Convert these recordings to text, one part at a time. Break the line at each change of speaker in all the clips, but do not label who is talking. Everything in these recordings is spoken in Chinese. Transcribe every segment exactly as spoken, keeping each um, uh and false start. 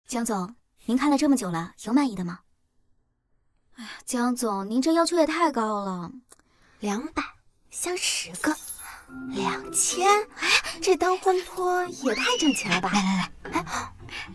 江总，您看了这么久了，有满意的吗？哎呀，江总，您这要求也太高了，
两百相十个，两千，哎，这当婚托也太挣钱了吧！
来来来，哎。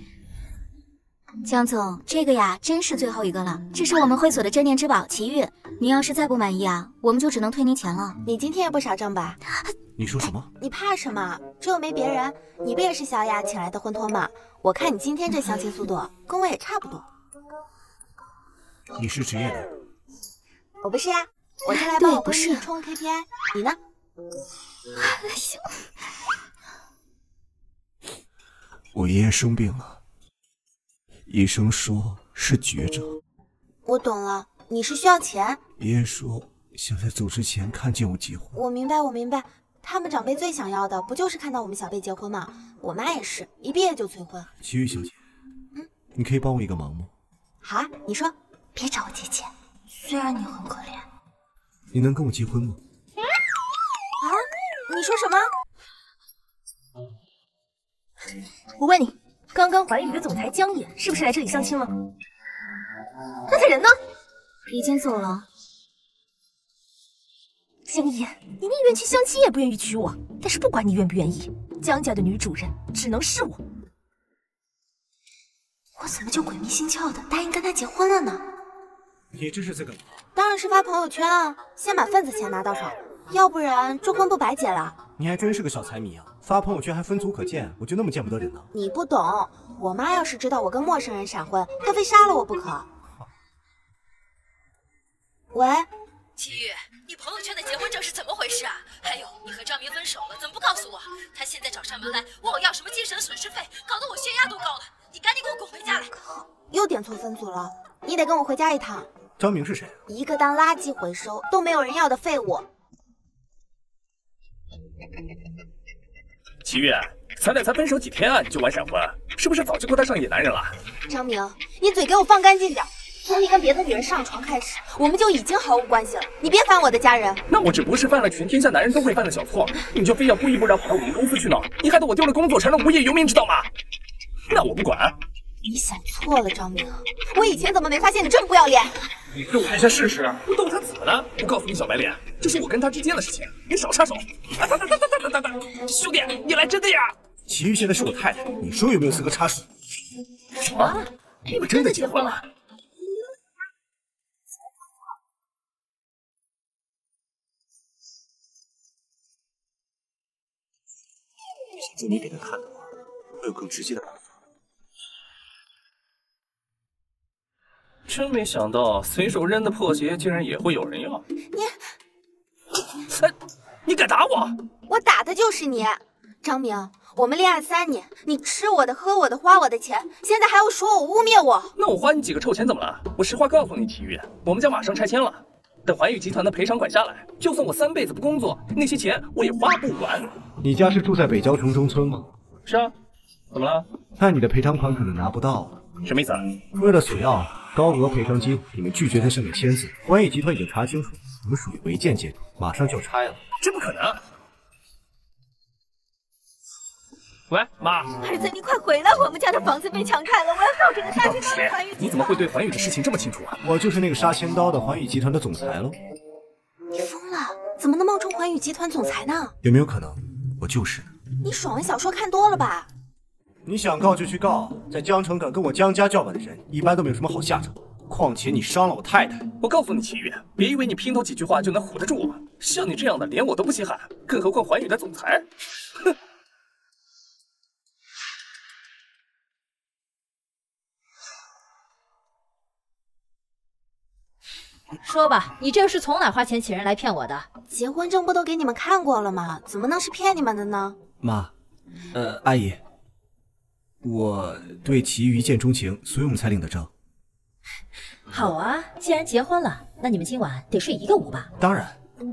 江总，这个呀，真是最后一个了。这是我们会所的镇店之宝奇遇，您要是再不满意啊，我们就只能退您钱了。
你今天也不少挣吧？
你说什么？
你怕什么？这又没别人，你不也是小雅请来的婚托吗？我看你今天这相亲速度，跟我也差不多。
你是职业的？
我不是呀，我是来帮我闺蜜冲 K P I。你呢？
行。
我爷爷生病了。 医生说是绝症。
我懂了，你是需要钱。
爷爷说想在走之前看见我结婚。
我明白，我明白。他们长辈最想要的不就是看到我们小辈结婚吗？我妈也是一毕业就催婚。
齐豫小姐，嗯，你可以帮我一个忙吗？
好啊，你说。别找我借钱，虽然你很可怜。
你能跟我结婚吗？
啊？你说什么？
我问你。 刚刚环宇的总裁江野是不是来这里相亲了？那他人呢？
已经走了。
江野，你宁愿去相亲也不愿意娶我，但是不管你愿不愿意，江家的女主人只能是我。
我怎么就鬼迷心窍的答应跟他结婚了呢？
你这是在干嘛？
当然是发朋友圈啊，先把份子钱拿到手，要不然这婚不白结了。
你还真是个小财迷啊！发朋友圈还分组可见，我就那么见不得人呢？
你不懂，我妈要是知道我跟陌生人闪婚，她非杀了我不可。喂，
齐豫，你朋友圈的结婚证是怎么回事啊？还有，你和张明分手了，怎么不告诉我？他现在找上门来问我要什么精神损失费，搞得我血压都高了。你赶紧给我滚回家来！
又点错分组了，你得跟我回家一趟。
张明是谁？
一个当垃圾回收都没有人要的废物。
齐豫，咱俩才分手几天啊，你就玩闪婚，是不是早就勾搭上野男人了？
张明，你嘴给我放干净点！从你跟别的女人上床开始，我们就已经毫无关系了。你别烦我的家人。
那我只不过是犯了全天下男人都会犯的小错，你就非要故意不让跑到我们公司去呢？你害得我丢了工作，成了无业游民，知道吗？那我不管。
你想错了，张明，我以前怎么没发现你这么不要脸？
你给我看一下试试，我逗他怎么了？我告诉你，小白脸，这是我跟他之间的事情，你少插手。啊哒哒哒哒哒哒哒！兄弟，你来真的呀？
齐豫现在是我太太，你说有没有资格插手？
什么？你们真的结婚了？
就你给他看的话，会有更直接的办法。
真没想到，随手扔的破鞋竟然也会有人要。
你，
哎，你敢打我？
我打的就是你，张明。我们恋爱三年，你吃我的、喝我的、花我的钱，现在还要说我污蔑我？
那我花你几个臭钱怎么了？我实话告诉你，齐豫，我们家马上拆迁了，等环宇集团的赔偿款下来，就算我三辈子不工作，那些钱我也花不完。
你家是住在北郊城中村吗？
是啊，怎么了？
那你的赔偿款可能拿不到了。
什么意思啊？
为了索要高额赔偿金，你们拒绝在上面签字。环宇集团已经查清楚，你们属于违建阶段，马上就要拆了。
这不可能！喂，妈，
儿子，你快回来！我们家的房子被强拆了，我要告这个杀千刀的环宇集团。
你怎么会对环宇的事情这么清楚啊？
我就是那个杀千刀的环宇集团的总裁喽。
你疯了？怎么能冒充环宇集团总裁呢？
有没有可能，我就是呢？
你爽文小说看多了吧？
你想告就去告，在江城敢跟我江家叫板的人，一般都没有什么好下场。况且你伤了我太太。
我告诉你，齐豫，别以为你拼头几句话就能唬得住我。像你这样的，连我都不稀罕，更何况环宇的总裁。哼！
说吧，你这是从哪花钱请人来骗我的？
结婚证不都给你们看过了吗？怎么能是骗你们的呢？
妈，呃，阿姨，我对齐豫一见钟情，所以我们才领的证。
好啊，既然结婚了，那你们今晚得睡一个屋吧？
当然。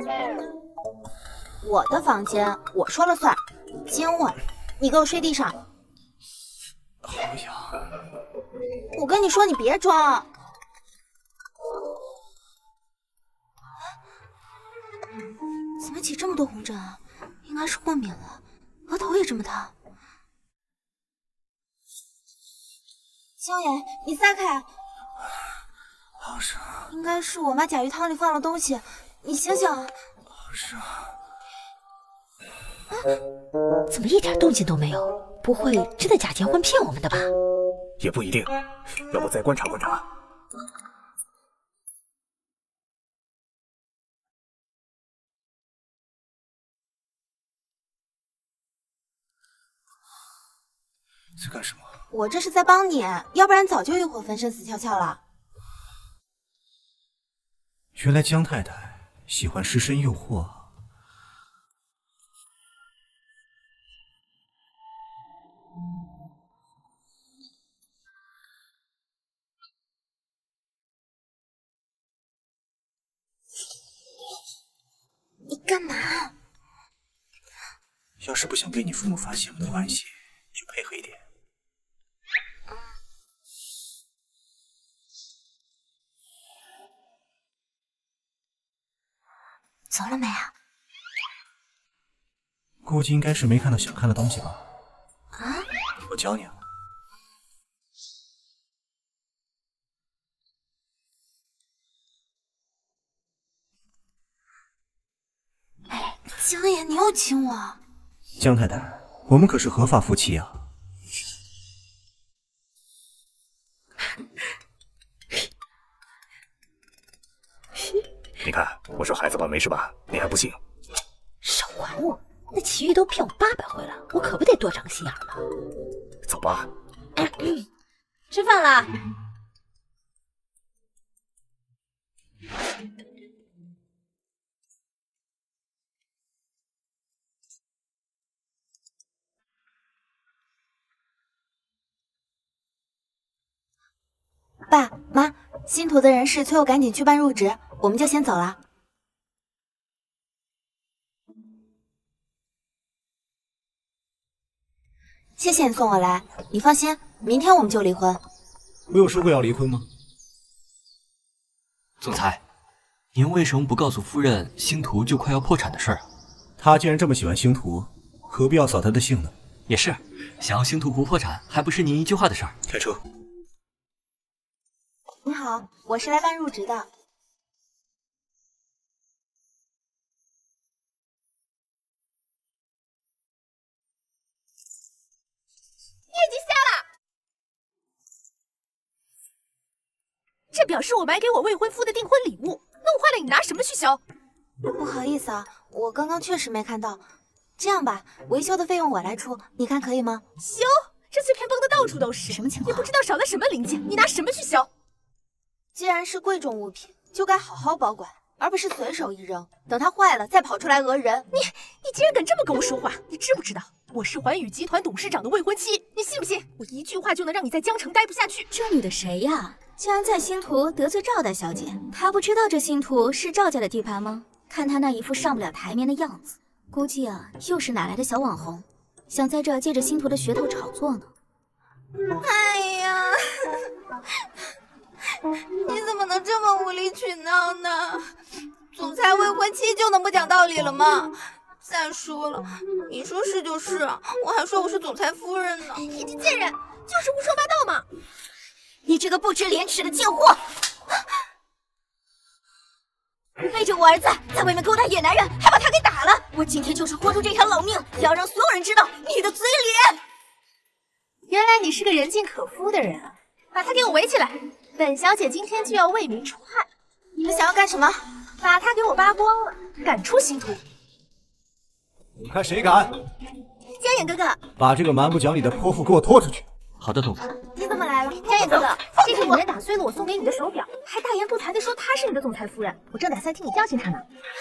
我的房间我说了算，今晚你给我睡地上。
好痒！
我跟你说，你别装。怎么起这么多红疹啊？应该是过敏了，额头也这么烫。 江野，你撒开！
老师，
应该是我妈甲鱼汤里放了东西，你醒醒！
老师，
怎么一点动静都没有？不会真的假结婚骗我们的吧？
也不一定，要不再观察观察。
在干什么？
我这是在帮你，要不然早就欲火焚身死翘翘了。
原来江太太喜欢失身诱惑。
你干嘛？
要是不想被你父母发现，没关系，就配合一点。
走了没啊？
估计应该是没看到想看的东西吧。
啊？
我教你啊。
哎，江野，你又亲我。
江太太，我们可是合法夫妻啊。
你看，我说孩子吧，没事吧？你还不信？
少管我！那祁煜都骗我八百回了，我可不得多长个心眼吗？
走吧。
吃饭啦！
爸妈，新图的人事催我赶紧去办入职，我们就先走了。谢谢你送我来，你放心，明天我们就离婚。
我有说过要离婚吗？
总裁，您为什么不告诉夫人星图就快要破产的事儿啊？
他既然这么喜欢星图，何必要扫他的兴呢？
也是，想要星图不破产，还不是您一句话的事儿。
开车。
你好，我是来办入职的。业
绩下了，这表示我买给我未婚夫的订婚礼物，弄坏了你拿什么去修？
不好意思啊，我刚刚确实没看到。这样吧，维修的费用我来出，你看可以吗？
修？这碎片崩的到处都是，
什么情况？
也不知道少了什么零件，你拿什么去修？
既然是贵重物品，就该好好保管，而不是随手一扔，等它坏了再跑出来讹人。
你你竟然敢这么跟我说话？你知不知道我是环宇集团董事长的未婚妻？你信不信我一句话就能让你在江城待不下去？
这女的谁呀？竟然在星图得罪赵大小姐，她不知道这星图是赵家的地盘吗？看她那一副上不了台面的样子，估计啊又是哪来的小网红，想在这借着星图的噱头炒作呢。
哎呀！你怎么能这么无理取闹呢？总裁未婚妻就能不讲道理了吗？再说了，你说是就是，我还说我是总裁夫人呢。
你这贱人，就是胡说八道嘛！
你这个不知廉耻的贱货！背着我儿子在外面勾搭野男人，还把他给打了！我今天就是豁出这条老命，也要让所有人知道你的嘴脸！
原来你是个人尽可夫的人啊！把他给我围起来！本小姐今天就要为民除害。
你们想要干什么？
把他给我扒光了，赶出星图！
你看谁敢？
江野哥哥，
把这个蛮不讲理的泼妇给我拖出去！
好的，总裁。
你怎么来了？
江野哥哥，这个女人打碎了我送给你的手表，还大言不惭地说她是你的总裁夫人，我正打算替你教训她呢。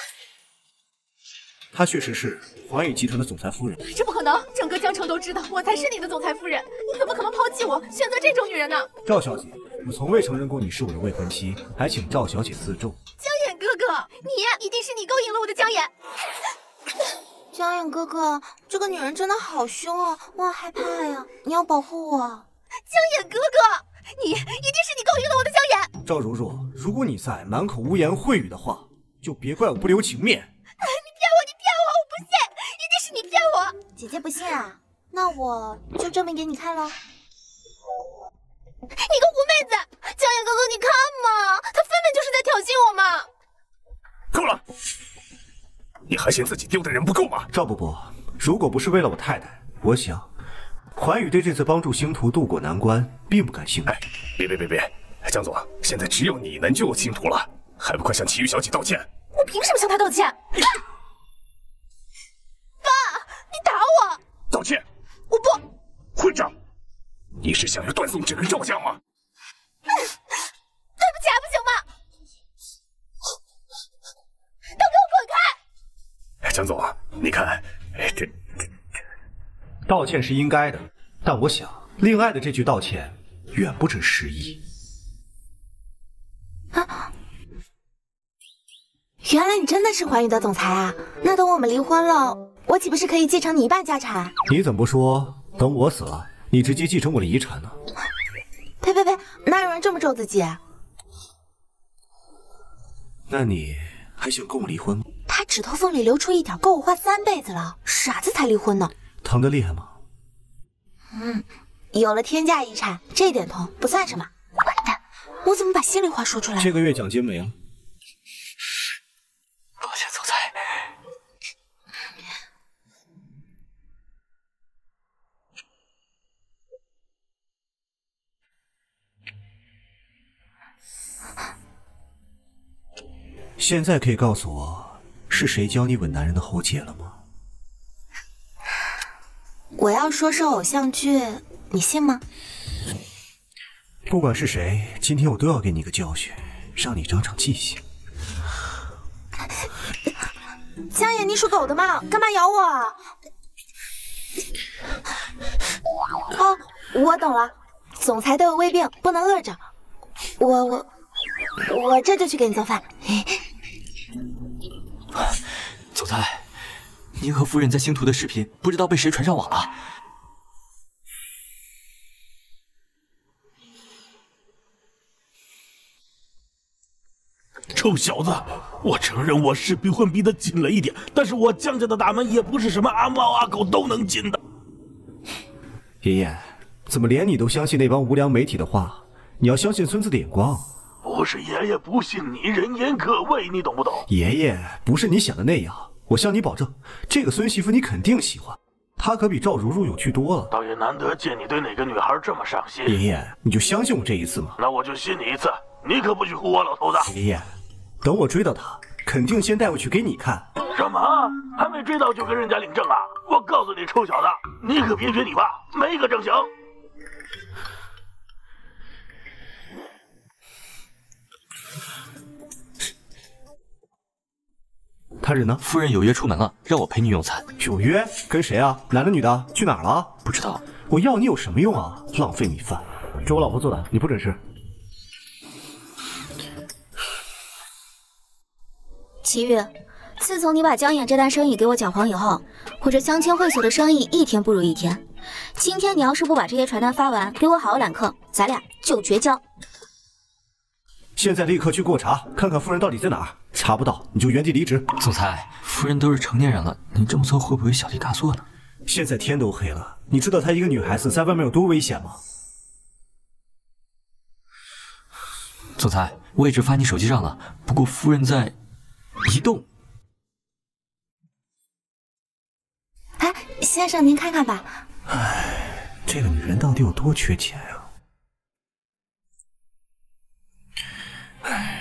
她确实是环宇集团的总裁夫人。
这不可能，整个江城都知道我才是你的总裁夫人，你怎么可能抛弃我，选择这种女人呢？
赵小姐，我从未承认过你是我的未婚妻，还请赵小姐自重。
江野哥哥，你一定是你勾引了我的江野。
江野哥哥，这个女人真的好凶啊，我好害怕呀！你要保护我。
江野哥哥，你一定是你勾引了我的江野。
赵如若，如果你再满口污言秽语的话，就别怪我不留情面。
你骗我，你骗我，我不信，一定是你骗我。
姐姐不信啊？那我就证明给你看喽。
个狐妹子！江野哥哥，你看嘛，他分明就是在挑衅我嘛！
够了！你还嫌自己丢的人不够吗？
赵伯伯，如果不是为了我太太，我想环宇对这次帮助星途渡过难关并不感兴趣。
哎，别别别别，江总，现在只有你能救星途了，还不快向齐玉小姐道歉？
我凭什么向她道歉？爸，你打我！
道歉！
我不。
混账！你是想要断送整个赵家吗？
对不起还不行吗？都给我滚开！
江总，你看，哎，这
道歉是应该的，但我想，令爱的这句道歉远不止十亿。
啊！原来你真的是环宇的总裁啊！那等我们离婚了，我岂不是可以继承你一半家产？
你怎么不说等我死了，你直接继承我的遗产呢？
呸呸呸！哪有人这么咒自己？
那你还想跟我离婚吗？
他指头缝里流出一点，够我花三辈子了，傻子才离婚呢。
疼得厉害吗？
嗯，有了天价遗产，这点痛不算什么。完蛋，我怎么把心里话说出来了？
这个月奖金没了。
抱歉，总裁。
现在可以告诉我，是谁教你吻男人的喉结了吗？
我要说是偶像剧，你信吗？
不管是谁，今天我都要给你个教训，让你长长记性。
江野，你属狗的吗？干嘛咬我啊？哦，我懂了，总裁都有胃病，不能饿着。我我我这就去给你做饭。
总裁，您和夫人在星途的视频不知道被谁传上网了。
臭小子，我承认我是逼婚逼得紧了一点，但是我江家的大门也不是什么阿猫阿狗都能进的。
爷爷，怎么连你都相信那帮无良媒体的话？你要相信孙子的眼光。
不是爷爷不信你，人言可畏，你懂不懂？
爷爷，不是你想的那样，我向你保证，这个孙媳妇你肯定喜欢，她可比赵如如有趣多了。
倒也难得见你对哪个女孩这么上心。
爷爷，你就相信我这一次嘛。
那我就信你一次，你可不许唬我老头子。
爷爷，等我追到她，肯定先带回去给你看。
什么？还没追到就跟人家领证啊？我告诉你，臭小子，你可别学你爸，没个正形。
他人呢？
夫人有约出门了，让我陪你用餐。
有约？跟谁啊？男的女的？去哪儿了？
不知道。
我要你有什么用啊？浪费米饭。这我老婆做的，你不准吃。
齐宇，自从你把江衍这单生意给我搅黄以后，我这相亲会所的生意一天不如一天。今天你要是不把这些传单发完，给我好好揽客，咱俩就绝交。
现在立刻去给我查，看看夫人到底在哪儿。查不到你就原地离职。
总裁，夫人都是成年人了，你这么做会不会小题大做呢？
现在天都黑了，你知道她一个女孩子在外面有多危险吗？
总裁，位置发你手机上了，不过夫人在移动。
哎，先生您看看吧。
唉，这个女人到底有多缺钱呀？唉。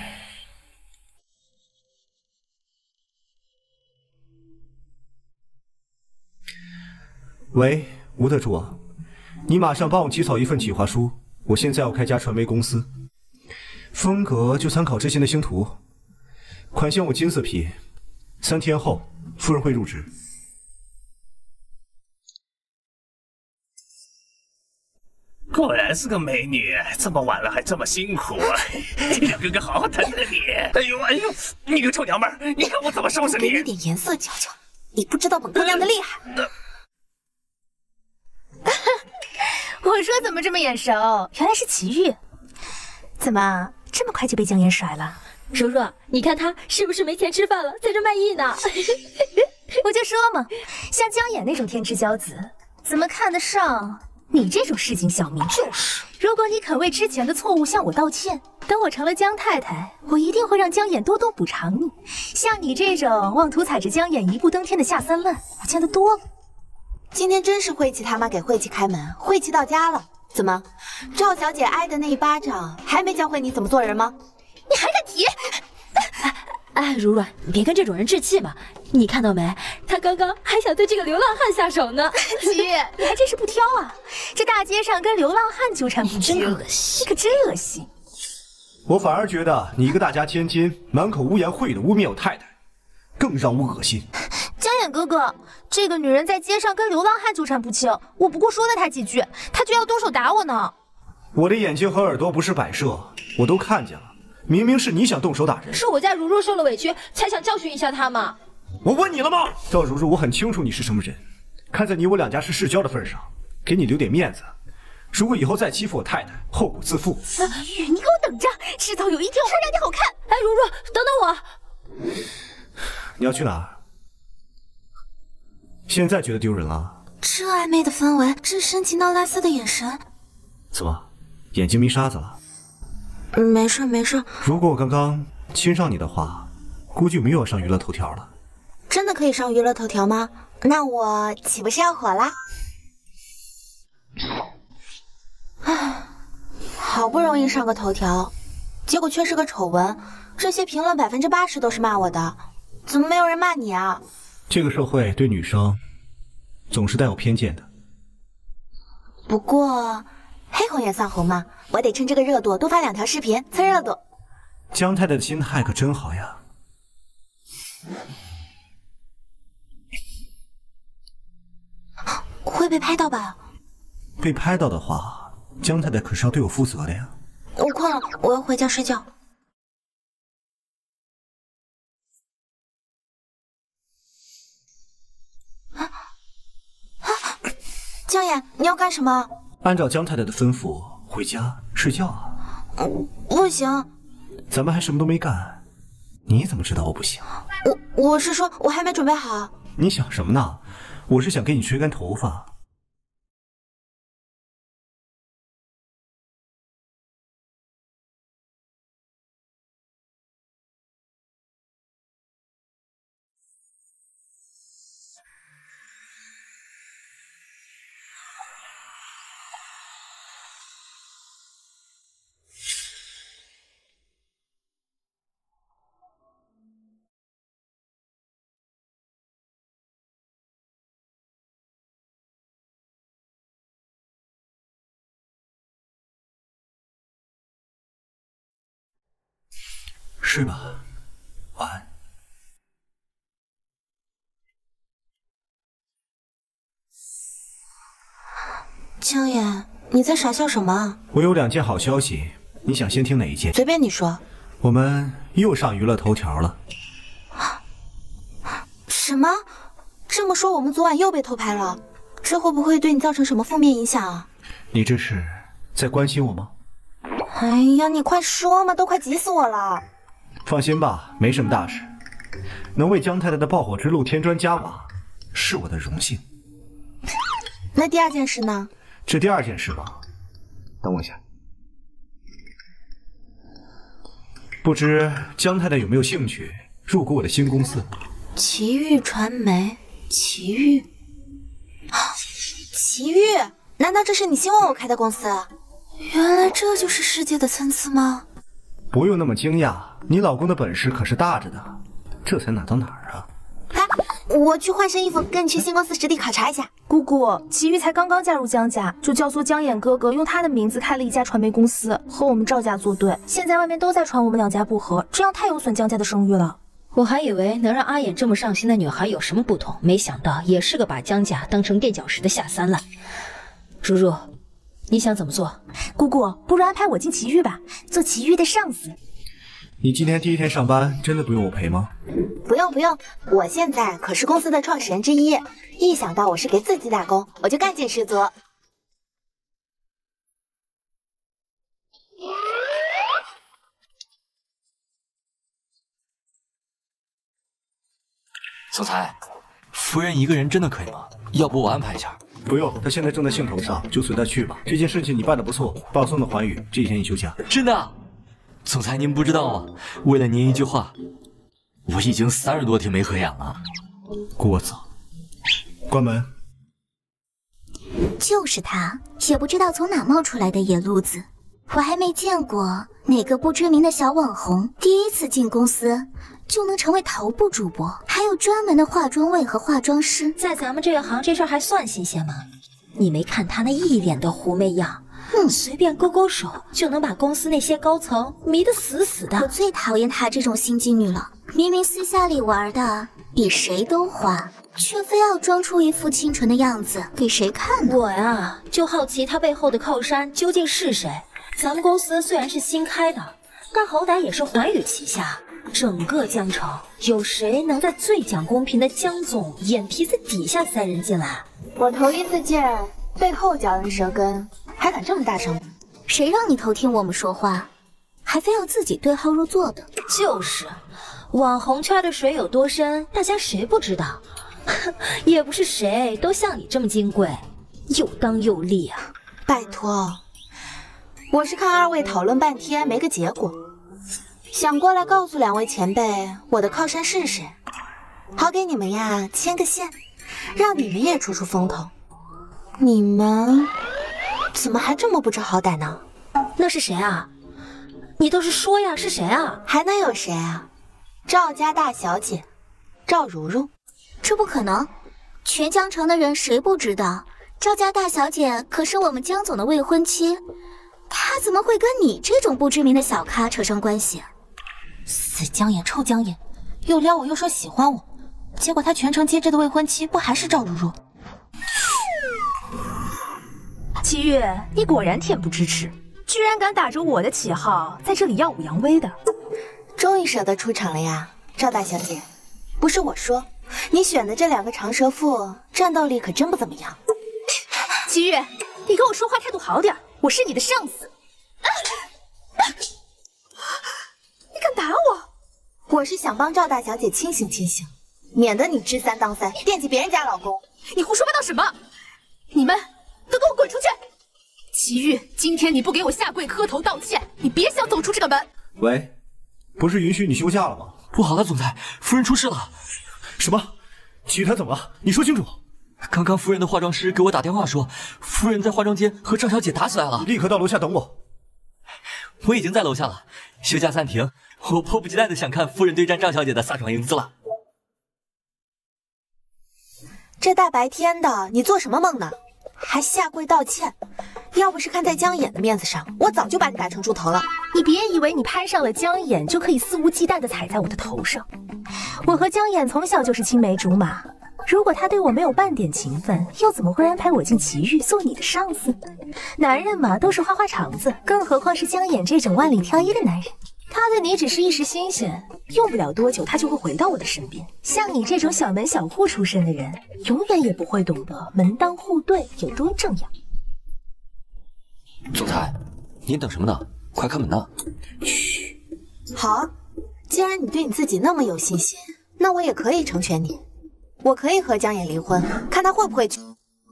喂，吴特助，你马上帮我起草一份企划书。我现在要开家传媒公司，风格就参考之前的星途，款项我金色批，三天后夫人会入职。
果然是个美女，这么晚了还这么辛苦，让哥哥好好疼疼你。哎呦哎呦，你个臭娘们儿，你看我怎么收拾你！
给你点颜色瞧瞧，你不知道本姑娘的厉害。
呃
我说怎么这么眼熟？原来是齐玉。怎么这么快就被江岩甩了？
如如，你看他是不是没钱吃饭了，在这卖艺呢？
我就说嘛，像江野那种天之骄子，怎么看得上你这种市井小民，就是。如果你肯为之前的错误向我道歉，等我成了江太太，我一定会让江眼多多补偿你。像你这种妄图踩着江眼一步登天的下三滥，我见得多了。
今天真是晦气他妈给晦气开门，晦气到家了。怎么，赵小姐挨的那一巴掌还没教会你怎么做人吗？
你还敢提？
哎，如如，你别跟这种人置气嘛。你看到没？他刚刚还想对这个流浪汉下手呢。
齐玉，你还真是不挑啊！这大街上跟流浪汉纠缠不清，
真恶心！
你可真恶心。
我反而觉得你一个大家千金，满口污言秽语的污蔑我太太，更让我恶心。
江眼哥哥，这个女人在街上跟流浪汉纠缠不清，我不过说了她几句，她就要动手打我呢。
我的眼睛和耳朵不是摆设，我都看见了。明明是你想动手打人，
是我家如如受了委屈，才想教训一下她嘛。
我问你了吗？赵如如，我很清楚你是什么人，看在你我两家是世交的份上，给你留点面子。如果以后再欺负我太太，后果自负。
思雨，你给我等着，迟早有一天我会让你好看。
哎，如如，等等我。
你要去哪儿？现在觉得丢人了？
这暧昧的氛围，这深情到拉丝的眼神，
怎么，眼睛迷沙子了？
没事没事。
如果我刚刚亲上你的话，估计我们又要上娱乐头条了。
真的可以上娱乐头条吗？那我岂不是要火啦？唉，好不容易上个头条，结果却是个丑闻。这些评论百分之八十都是骂我的，怎么没有人骂你啊？
这个社会对女生总是带有偏见的。
不过黑红也算红嘛，我得趁这个热度多发两条视频蹭热度。
江太太的心态可真好呀。
会被拍到吧？
被拍到的话，江太太可是要对我负责的呀。
我困了，我要回家睡觉。啊啊！江眼，你要干什么？
按照江太太的吩咐，回家睡觉啊。
嗯，不行。
咱们还什么都没干，你怎么知道我不行？
我我是说，我还没准备好。
你想什么呢？我是想给你吹干头发。睡吧，晚安。
江眼，你在傻笑什么？
我有两件好消息，你想先听哪一件？
随便你说。
我们又上娱乐头条了。
什么？这么说，我们昨晚又被偷拍了？这会不会对你造成什么负面影响啊？
你这是在关心我吗？
哎呀，你快说嘛，都快急死我了。
放心吧，没什么大事。能为江太太的爆火之路添砖加瓦，是我的荣幸。
那第二件事呢？
这第二件事吧，等我一下。不知江太太有没有兴趣入股我的新公司？
奇遇传媒，奇遇，奇遇，难道这是你希望我开的公司？原来这就是世界的参差吗？
不用那么惊讶，你老公的本事可是大着的，这才哪到哪儿啊？
哎，我去换身衣服，跟你去新公司实地考察一下。
姑姑，齐玉才刚刚加入江家，就教唆江眼哥哥用他的名字开了一家传媒公司，和我们赵家作对。现在外面都在传我们两家不和，这样太有损江家的声誉了。
我还以为能让阿眼这么上心的女孩有什么不同，没想到也是个把江家当成垫脚石的下三滥。如如，你想怎么做？
姑姑，不如安排我进奇遇吧，做奇遇的上司。
你今天第一天上班，真的不用我陪吗？
不用不用，我现在可是公司的创始人之一，一想到我是给自己打工，我就干劲十足。
总裁，夫人一个人真的可以吗？要不我安排一下。
不用，他现在正在兴头上，就随他去吧。这件事情你办得不错，放松的寰宇，这几天你休假。
真的？总裁您不知道吗？为了您一句话，我已经三十多天没合眼了。
聒噪！关门。
就是他，也不知道从哪冒出来的野路子。我还没见过哪个不知名的小网红第一次进公司就能成为头部主播，还有专门的化妆位和化妆师。
在咱们这个行，这事儿还算新鲜吗？你没看他那一脸的狐媚样，嗯，随便勾勾手就能把公司那些高层迷得死死的。
我最讨厌他这种心机女了，明明私下里玩的比谁都花，却非要装出一副清纯的样子给谁看呢？
我呀，就好奇他背后的靠山究竟是谁。咱们公司虽然是新开的，但好歹也是寰宇旗下。整个江城有谁能在最讲公平的江总眼皮子底下塞人进来？
我头一次见背后嚼人舌根，还敢这么大声？
谁让你偷听我们说话，还非要自己对号入座的？
就是，网红圈的水有多深，大家谁不知道？也不是谁都像你这么金贵，又当又立啊！
拜托，我是看二位讨论半天没个结果。想过来告诉两位前辈我的靠山是谁，好给你们呀牵个线，让你们也出出风头。你们怎么还这么不知好歹呢？
那是谁啊？你倒是说呀，是谁啊？
还能有谁啊？赵家大小姐赵如如。
这不可能，全江城的人谁不知道赵家大小姐可是我们江总的未婚妻，她怎么会跟你这种不知名的小咖扯上关系？
死江眼，臭江眼，又撩我又说喜欢我，结果他全程接着的未婚妻不还是赵如如？
齐玉，你果然恬不知耻，居然敢打着我的旗号在这里耀武扬威的。
终于舍得出场了呀，赵大小姐。不是我说，你选的这两个长舌妇战斗力可真不怎么样。
齐玉，你跟我说话态度好点，我是你的上司。你敢打我？
我是想帮赵大小姐清醒清醒，免得你知三当三，惦记别人家老公。
你胡说八道什么？你们都给我滚出去！齐玉，今天你不给我下跪磕头道歉，你别想走出这个门。
喂，不是允许你休假了吗？
不好了，总裁，夫人出事了。
什么？齐玉她怎么了？你说清楚。
刚刚夫人的化妆师给我打电话说，夫人在化妆间和赵小姐打起来了。
立刻到楼下等我。
我已经在楼下了，休假暂停。我迫不及待的想看夫人对战赵小姐的飒爽英姿了。
这大白天的，你做什么梦呢？还下跪道歉？要不是看在江眼的面子上，我早就把你打成猪头了。
你别以为你攀上了江眼就可以肆无忌惮的踩在我的头上。我和江眼从小就是青梅竹马，如果他对我没有半点情分，又怎么会安排我进奇遇做你的上司？男人嘛，都是花花肠子，更何况是江眼这种万里挑一的男人。他对你只是一时新鲜，用不了多久他就会回到我的身边。像你这种小门小户出身的人，永远也不会懂得门当户对有多重要。
总裁，您等什么呢？快开门呐！
嘘，好，既然你对你自己那么有信心，那我也可以成全你。我可以和江眼离婚，看他会不会去。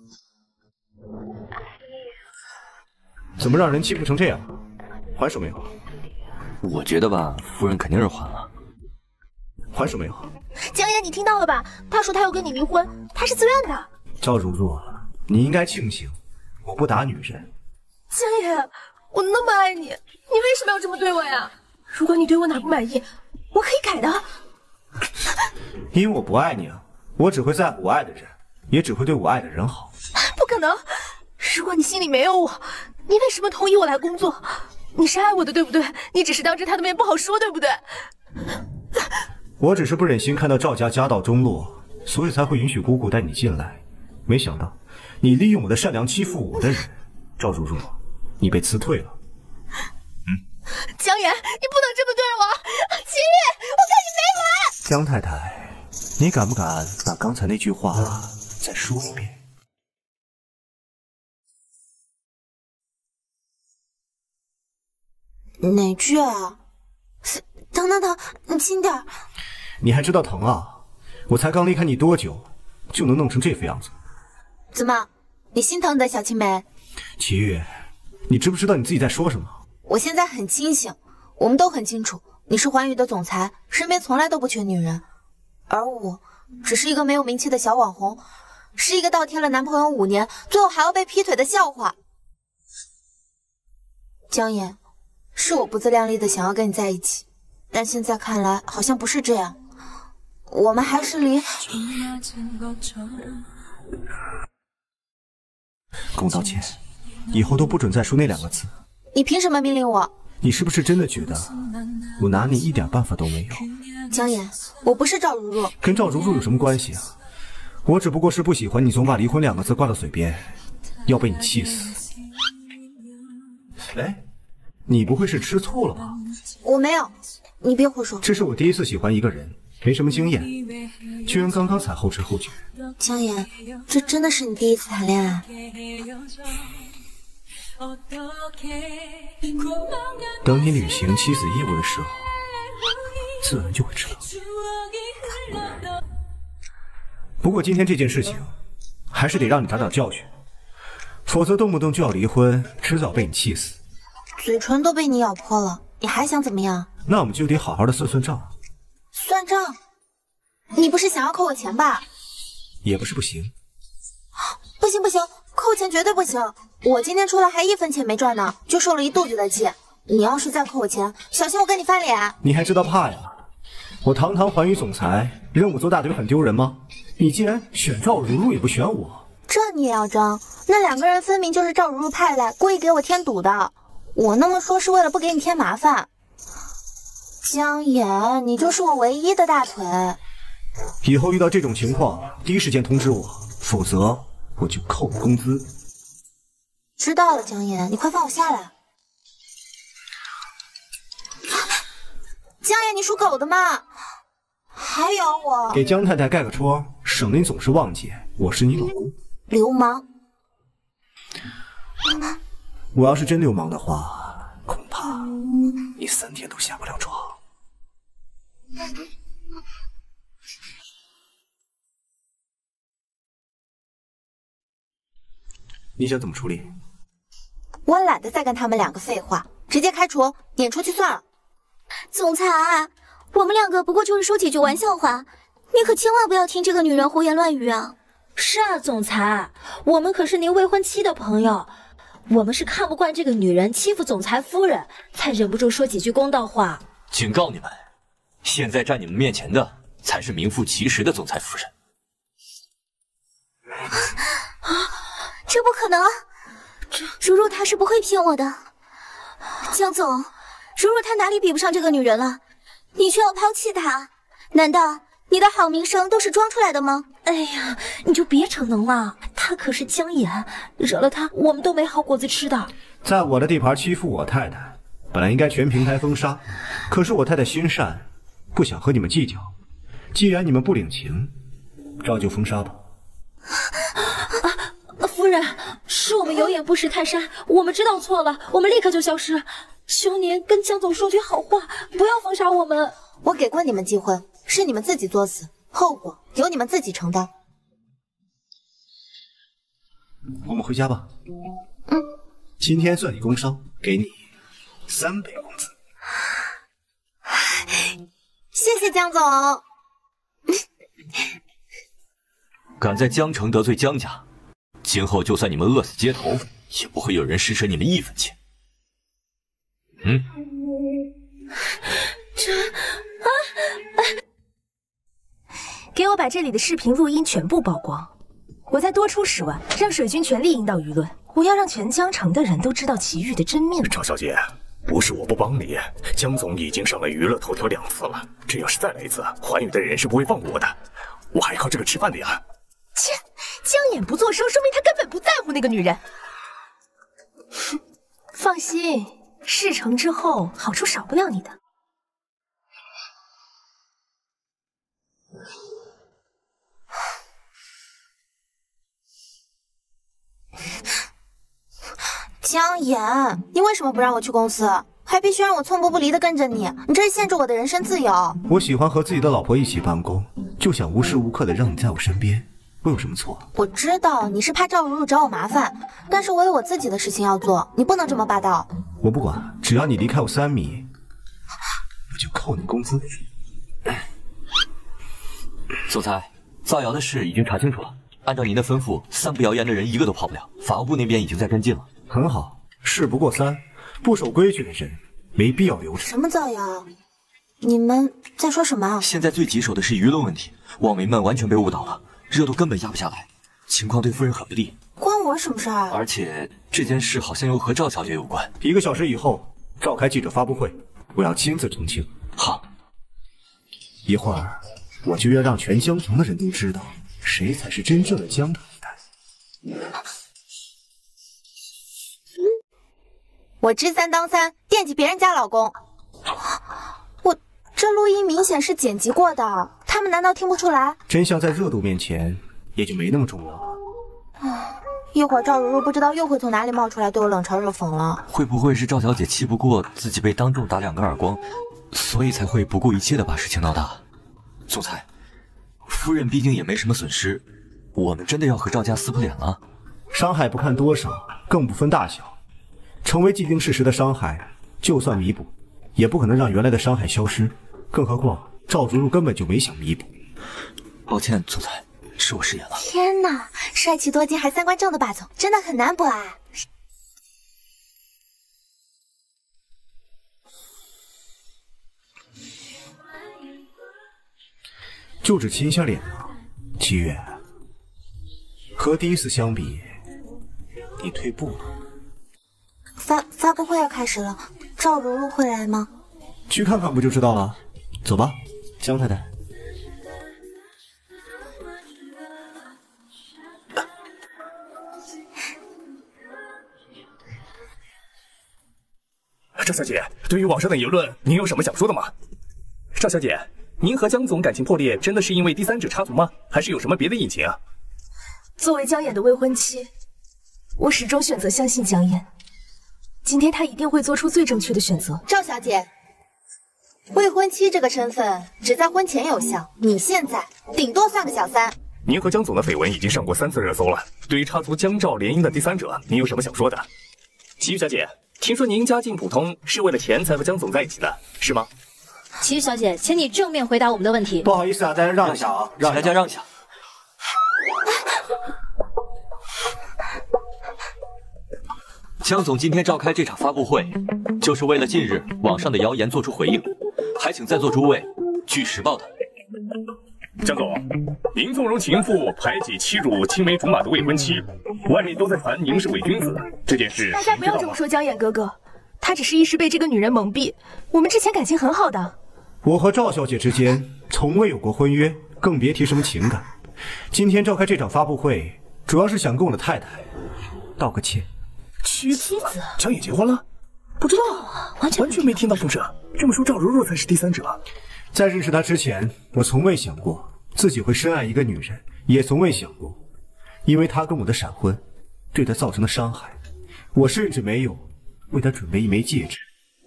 怎么让人欺负成这样？还手没有？
我觉得吧，夫人肯定是还了。
还手没有？
江眼，你听到了吧？他说他要跟你离婚，他是自愿的。
赵如如，你应该庆幸我不打女人。
江眼，我那么爱你，你为什么要这么对我呀？如果你对我哪不满意，我可以改的。
因为我不爱你啊，我只会在乎我爱的人，也只会对我爱的人好。
不可能！如果你心里没有我，你为什么同意我来工作？你是爱我的，对不对？你只是当着他的面不好说，对不对？
我只是不忍心看到赵家家道中落，所以才会允许姑姑带你进来。没想到你利用我的善良欺负我的人，赵如如，你被辞退了。嗯，
江眼，你不能这么对我！齐玉，我跟你没完！
江太太，你敢不敢把刚才那句话再说一遍？
哪句啊？等等等，你轻点。
你还知道疼啊？我才刚离开你多久，就能弄成这副样子？
怎么， 你心疼的小青梅。
齐玉，你知不知道你自己在说什么？
我现在很清醒，我们都很清楚，你是环宇的总裁，身边从来都不缺女人，而我只是一个没有名气的小网红，是一个倒贴了男朋友五年，最后还要被劈腿的笑话。江言，是我不自量力的想要跟你在一起，但现在看来好像不是这样，我们还是离……
跟我道歉，以后都不准再说那两个字。
你凭什么命令我？
你是不是真的觉得我拿你一点办法都没有？
江言，我不是赵如如，
跟赵如如有什么关系啊？我只不过是不喜欢你总把离婚两个字挂到嘴边，要被你气死。哎，你不会是吃醋了吧？
我没有，你别胡说。
这是我第一次喜欢一个人，没什么经验，居然刚刚才后知后觉。
江言，这真的是你第一次谈恋爱？
等你履行妻子义务的时候，自然就会知道。不过今天这件事情，还是得让你长长教训，否则动不动就要离婚，迟早被你气死。
嘴唇都被你咬破了，你还想怎么样？
那我们就得好好的算算账。
算账？你不是想要扣我钱吧？
也不是不行。
不行不行，扣钱绝对不行！我今天出来还一分钱没赚呢，就受了一肚子的气。你要是再扣我钱，小心我跟你翻脸！
你还知道怕呀？我堂堂环宇总裁，任务做大队很丢人吗？你竟然选赵如如也不选我，
这你也要争？那两个人分明就是赵如如派来，故意给我添堵的。我那么说是为了不给你添麻烦。江言，你就是我唯一的大腿。
以后遇到这种情况，第一时间通知我，否则我就扣你工资。
知道了，江言，你快放我下来。江言，你属狗的吗？还有我
给江太太盖个戳，省得你总是忘记我是你老公。
流氓！
我要是真流氓的话，恐怕你三天都下不了床。你想怎么处理？
我懒得再跟他们两个废话，直接开除，撵出去算了。
总裁，我们两个不过就是说几句玩笑话，你可千万不要听这个女人胡言乱语啊！
是啊，总裁，我们可是您未婚妻的朋友，我们是看不惯这个女人欺负总裁夫人，才忍不住说几句公道话。
警告你们，现在站你们面前的才是名副其实的总裁夫人。
这不可能，如如她是不会骗我的。江总，如如她哪里比不上这个女人了？你却要抛弃她，难道你的好名声都是装出来的吗？
哎呀，你就别逞能了，她可是江言，惹了她我们都没好果子吃的。
在我的地盘欺负我太太，本来应该全平台封杀，可是我太太心善，不想和你们计较。既然你们不领情，照旧封杀吧。
啊，夫人，是我们有眼不识泰山，我们知道错了，我们立刻就消失。求您跟江总说句好话，不要封杀我们。
我给过你们机会，是你们自己作死，后果由你们自己承担。
我们回家吧。
嗯，
今天算你工伤，给你三倍工资。
谢谢江总。
敢在江城得罪江家，今后就算你们饿死街头，也不会有人施舍你们一分钱。嗯，
这啊啊！给我把这里的视频录音全部曝光，我再多出十万，让水军全力引导舆论。我要让全江城的人都知道齐豫的真面目。
赵小姐，不是我不帮你，江总已经上了娱乐头条两次了，这要是再来一次，环宇的人是不会放过我的，我还靠这个吃饭的呀。
切，江眼不作声，说明他根本不在乎那个女人。放心，事成之后，好处少不了你的。
江言，你为什么不让我去公司，还必须让我寸步不离的跟着你？你这是限制我的人身自由。
我喜欢和自己的老婆一起办公，就想无时无刻的让你在我身边。 我有什么错？
我知道你是怕赵如如找我麻烦，但是我有我自己的事情要做，你不能这么霸道。
我不管，只要你离开我三米，我就扣你工资。
总裁，造谣的事已经查清楚了，按照您的吩咐，三不谣言的人一个都跑不了。法务部那边已经在跟进了。
很好，事不过三，不守规矩的人没必要留着。
什么造谣？你们在说什么啊？
现在最棘手的是舆论问题，网民们完全被误导了，热度根本压不下来，情况对夫人很不利。
关我什么事儿？
而且这件事好像又和赵小姐有关。
一个小时以后召开记者发布会，我要亲自澄清。
好，
一会儿我就要让全江城的人都知道，谁才是真正的江太太。
我知三当三，惦记别人家老公。我这录音明显是剪辑过的，他们难道听不出来？
真相在热度面前也就没那么重要了。
唉，一会儿赵如如不知道又会从哪里冒出来对我冷嘲热讽了。
会不会是赵小姐气不过自己被当众打两个耳光，所以才会不顾一切的把事情闹大？总裁，夫人毕竟也没什么损失，我们真的要和赵家撕破脸了？
伤害不看多少，更不分大小。成为既定事实的伤害，就算弥补，也不可能让原来的伤害消失。更何况赵如如根本就没想弥补。
抱歉，总裁，是我失言了。
天哪，帅气多金还三观正的霸总，真的很难不爱。
就只亲一下脸吗？七月，和第一次相比，你退步了。
发发布会要开始了，赵如如会来吗？
去看看不就知道了。走吧，江太太。
赵小姐，对于网上的言论，您有什么想说的吗？赵小姐，您和江总感情破裂，真的是因为第三者插足吗？还是有什么别的隐情啊？
作为江衍的未婚妻，我始终选择相信江衍。今天他一定会做出最正确的选择。
赵小姐，未婚妻这个身份只在婚前有效，你现在顶多算个小三。
您和江总的绯闻已经上过三次热搜了，对于插足江赵联姻的第三者，您有什么想说的？齐玉小姐，听说您家境普通，是为了钱才和江总在一起的，是吗？
齐玉小姐，请你正面回答我们的问题。
不好意思啊，大家让一下啊，让
大家让一下。江总今天召开这场发布会，就是为了近日网上的谣言做出回应，还请在座诸位据实报道。
江总，您纵容情妇，排挤欺辱青梅竹马的未婚妻，外面都在传您是伪君子，这件事
大家不要这么说江衍哥哥，他只是一时被这个女人蒙蔽，我们之前感情很好的。
我和赵小姐之间从未有过婚约，更别提什么情感。今天召开这场发布会，主要是想跟我的太太道个歉。
妻子，江衍结婚了？不知道，完全完全没听到这事。这么说，赵如如才是第三者。
在认识她之前，我从未想过自己会深爱一个女人，也从未想过，因为她跟我的闪婚对她造成的伤害，我甚至没有为她准备一枚戒指。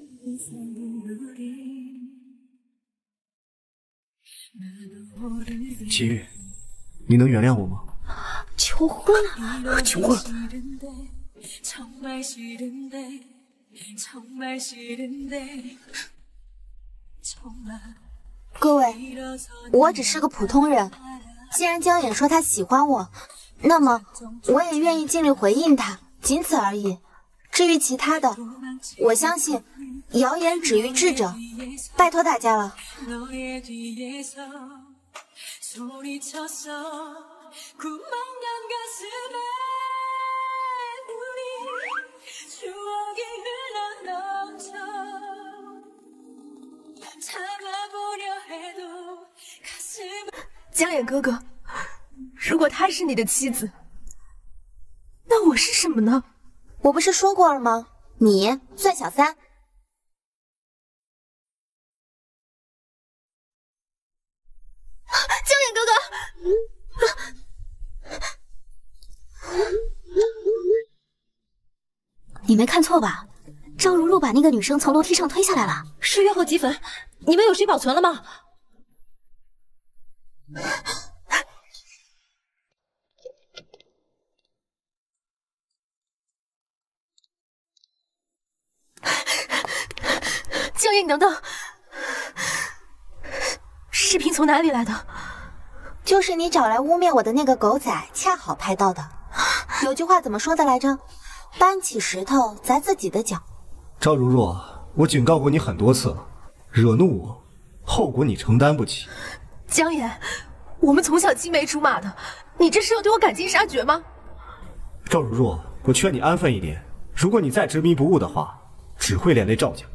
七月，你能原谅我吗？
求婚
了，求婚。
各位，我只是个普通人，既然江衍说他喜欢我，那么我也愿意尽力回应他，仅此而已。至于其他的，我相信谣言止于智者，拜托大家了。
江衍哥哥，如果她是你的妻子，那我是什么呢？
我不是说过了吗？你算小三。
江衍哥哥，
你没看错吧？赵如如把那个女生从楼梯上推下来了。
是月后即焚，你们有谁保存了吗？
江爷，你等等，视频从哪里来的？
就是你找来污蔑我的那个狗仔，恰好拍到的。有句话怎么说的来着？搬起石头砸自己的脚。
赵如若，我警告过你很多次了，惹怒我，后果你承担不起。
江爷，我们从小青梅竹马的，你这是要对我赶尽杀绝吗？
赵如若，我劝你安分一点，如果你再执迷不悟的话，只会连累赵家。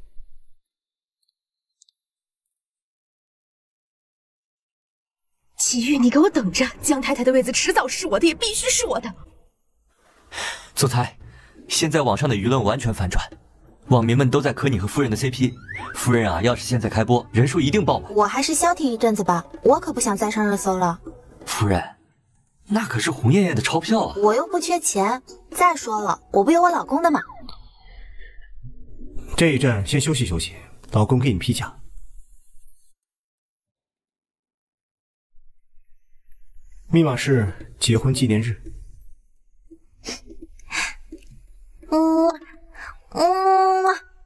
祁煜，你给我等着！江太太的位子迟早是我的，也必须是我的。
总裁，现在网上的舆论完全反转，网民们都在磕你和夫人的 C P。夫人啊，要是现在开播，人数一定爆满。
我还是消停一阵子吧，我可不想再上热搜了。
夫人，那可是红艳艳的钞票啊！
我又不缺钱。再说了，我不有我老公的吗？
这一阵先休息休息，老公给你批假。密码是结婚纪念日。
嗯嗯，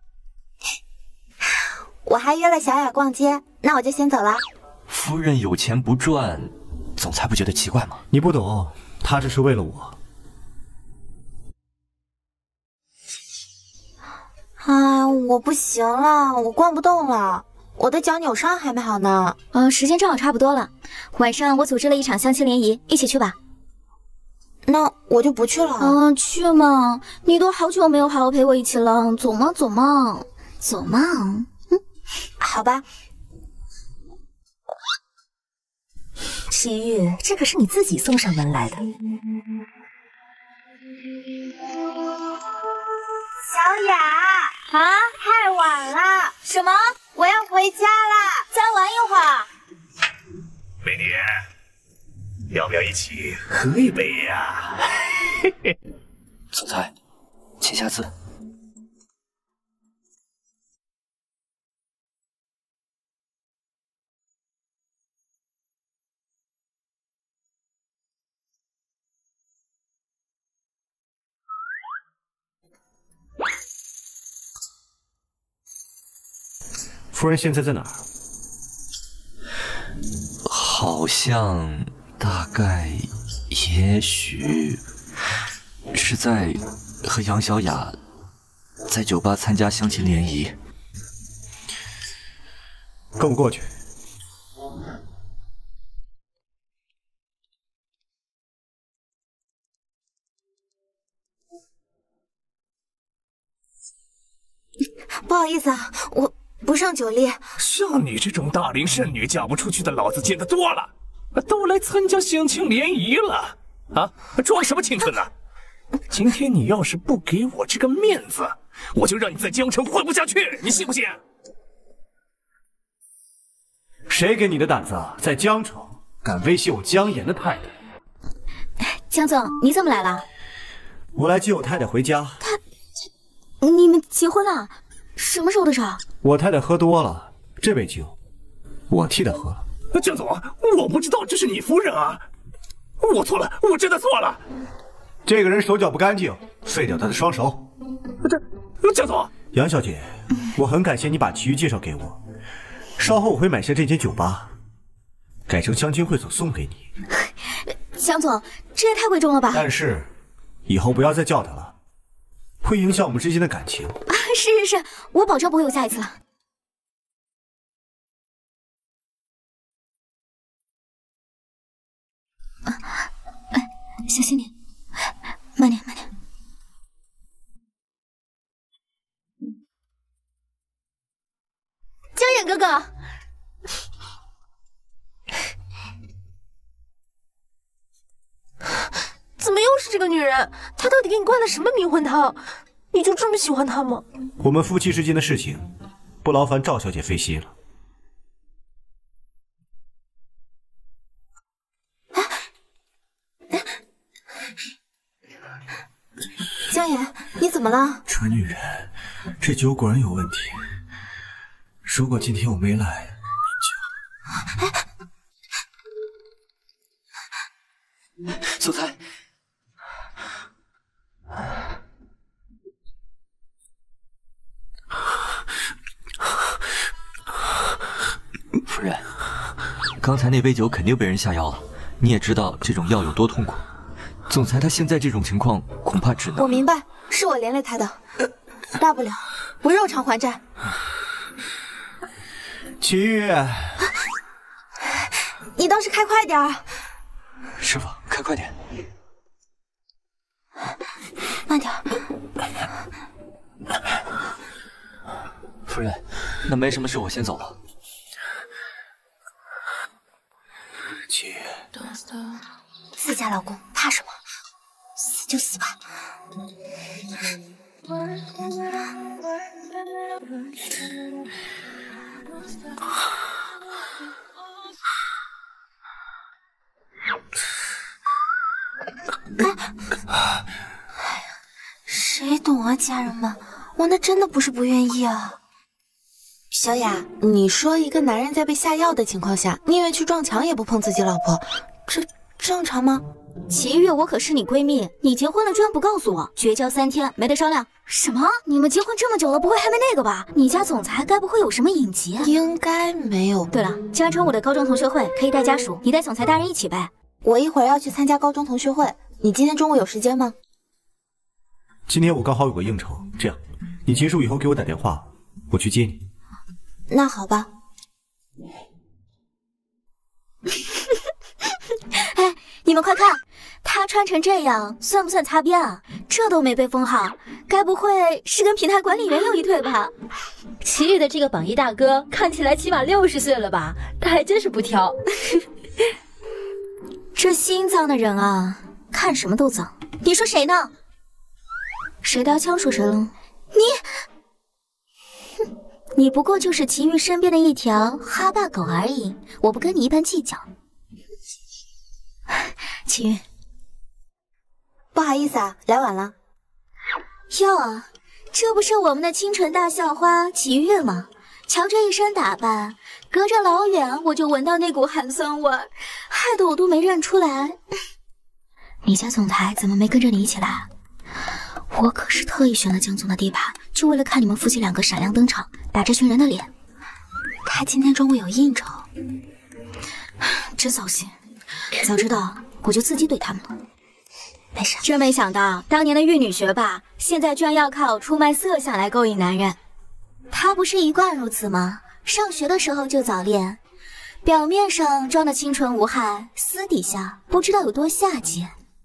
我还约了小雅逛街，那我就先走了。
夫人有钱不赚，总裁不觉得奇怪吗？
你不懂，他这是为了我。
啊，我不行了，我逛不动了。我的脚扭伤还没好呢。
嗯、呃，时间正好差不多了，晚上我组织了一场相亲联谊，一起去吧。
那我就不去了。
嗯，去嘛！你都好久没有好好陪我一起了，走嘛走嘛走嘛。嗯，
好吧。
祁煜，这可是你自己送上门来的。
小雅啊，太晚了。什么？我要回家啦！再玩一会儿。
美女，要不要一起喝一杯呀？
总裁，请下次。
夫人现在在哪儿？
好像，大概，也许是在和杨小雅在酒吧参加相亲联谊。
跟我过去。
不好意思啊，我不胜酒力。
像你这种大龄剩女嫁不出去的，老子见得多了，都来参加相亲联谊了啊！装什么清纯呢？今天你要是不给我这个面子，我就让你在江城混不下去，你信不信？
谁给你的胆子，在江城敢威胁我江岩的太太？
江总，你怎么来了？
我来接我太太回家。
他，你们结婚了？什么时候的事？
我太太喝多了，这杯酒我替她喝了。
江总，我不知道这是你夫人啊，我错了，我真的错了。
这个人手脚不干净，废掉他的双手。
这，江总，
杨小姐，我很感谢你把祁煜介绍给我，稍后我会买下这间酒吧，改成相亲会所送给你。
江总，这也太贵重了吧！
但是以后不要再叫他了，会影响我们之间的感情。
啊，是是是，我保证不会有下一次了。啊，哎，小心点，慢点慢点。
江远哥哥，怎么又是这个女人？她到底给你灌了什么迷魂汤？你就这么喜欢她吗？
我们夫妻之间的事情，不劳烦赵小姐费心了。
江岩，你怎么了？
蠢女人，这酒果然有问题。如果今天我没来，
你就……总裁， 刚才那杯酒肯定被人下药了，你也知道这种药有多痛苦。总裁他现在这种情况，恐怕只能……
我明白，是我连累他的，大不了不肉偿还债。
齐玉，
你倒是开快点儿。
师傅，开快点。
慢点。
夫人，那没什么事，我先走了。齐玉，
自家老公怕什么？死就死吧。哎，谁懂啊，家人们，我那真的不是不愿意啊。小雅，你说一个男人在被下药的情况下，宁愿去撞墙也不碰自己老婆，这正常吗？
齐月，我可是你闺蜜，你结婚了居然不告诉我，绝交三天没得商量。什么？你们结婚这么久了，不会还没那个吧？你家总裁该不会有什么隐疾？
应该没有。
对了，嘉诚武的高中同学会可以带家属，你带总裁大人一起呗。
我一会儿要去参加高中同学会，你今天中午有时间吗？
今天我刚好有个应酬，这样，你结束以后给我打电话，我去接你。
那好吧。
哎，你们快看，他穿成这样，算不算擦边啊？这都没被封号，该不会是跟平台管理员有一腿吧？
齐宇的这个榜一大哥看起来起码六十岁了吧？他还真是不挑。
这心脏的人啊，看什么都脏。你说谁呢？谁搭腔说谁了？你，哼，你不过就是齐玉身边的一条哈巴狗而已，我不跟你一般计较。齐玉，
不好意思啊，来晚了。
哟，这不是我们的清纯大校花齐玉吗？瞧这一身打扮，隔着老远我就闻到那股寒酸味，害得我都没认出来。你家总裁怎么没跟着你一起来？我可是特意选了江总的地盘，就为了看你们夫妻两个闪亮登场，打这群人的脸。
他今天中午有应酬，
真扫兴。早知道我就自己怼他们了。
没事。
真没想到，当年的玉女学霸，现在居然要靠出卖色相来勾引男人。他不是一贯如此吗？上学的时候就早恋，表面上装的清纯无害，私底下不知道有多下贱。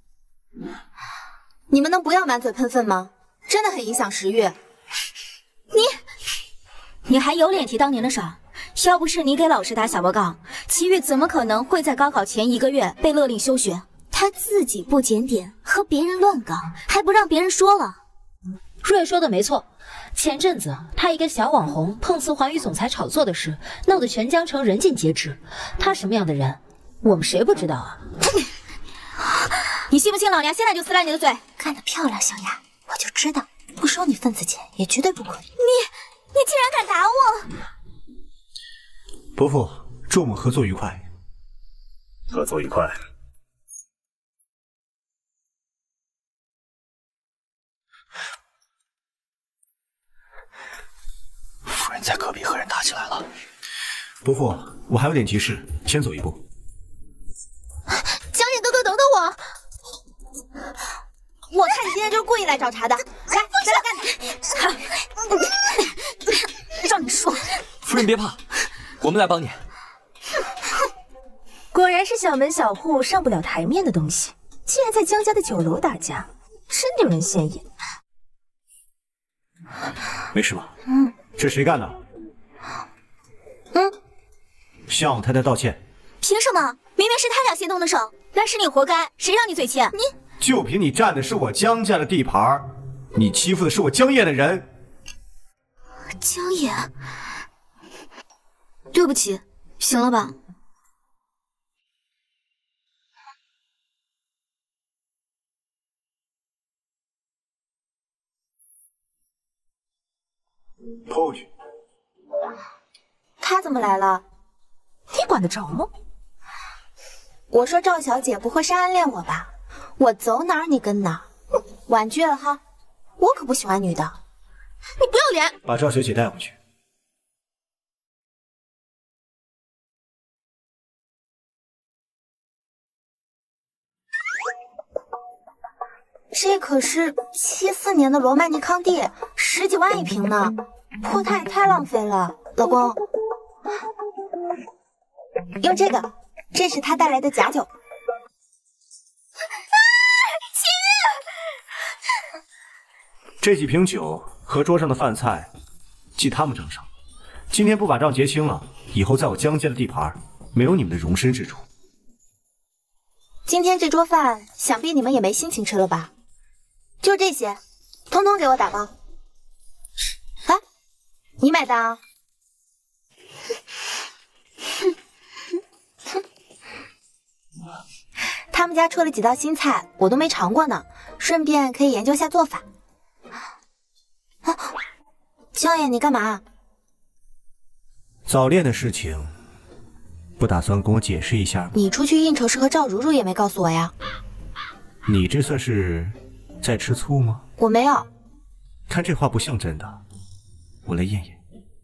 你们能不要满嘴喷粪吗？真的很影响食欲。
你，你还有脸提当年的事儿？要不是你给老师打小报告，齐玉怎么可能会在高考前一个月被勒令休学？他自己不检点，和别人乱搞，还不让别人说了。
瑞说的没错，前阵子他一个小网红碰瓷环宇总裁炒作的事，闹得全江城人尽皆知。他什么样的人，我们谁不知道啊？
你信不信老娘现在就撕烂你的嘴？
干得漂亮，小雅，我就知道不收你份子钱也绝对不亏。
你，你竟然敢打我！
伯父，祝我们合作愉快。
合作愉快。
夫人在隔壁和人打起来了。
伯父，我还有点急事，先走一步。
江野哥哥，等等我！我看你今天就是故意来找茬的。来，来来干！
让你说。
夫人别怕，我们来帮你。
果然是小门小户上不了台面的东西，竟然在江家的酒楼打架，真令人现眼。
没事吧？
嗯。
这谁干的？
嗯。
向老太太道歉。
凭什么？明明是他俩先动的手，那是你活该，谁让你嘴欠？你
就凭你占的是我江家的地盘，你欺负的是我江夜的人。
江夜，对不起，行了吧？
拖过去。
他怎么来了？
你管得着吗？
我说赵小姐不会是暗恋我吧？我走哪儿你跟哪儿，婉拒了哈。我可不喜欢女的。
你不要脸！
把赵小姐带回去。
这可是七四年的罗曼尼康帝，十几万一瓶呢，破它也太浪费了。老公，用这个，这是他带来的假酒。啊，
亲！这几瓶酒和桌上的饭菜，记他们账上。今天不把账结清了，以后在我江家的地盘，没有你们的容身之处。
今天这桌饭，想必你们也没心情吃了吧？就这些，通通给我打包。来，你买单啊！他们家出了几道新菜，我都没尝过呢，顺便可以研究下做法。啊，江爷，你干嘛？
早恋的事情，不打算跟我解释一下吗？
你出去应酬时和赵如如也没告诉我呀？
你这算是在吃醋吗？
我没有。
看这话不像真的，我来验验。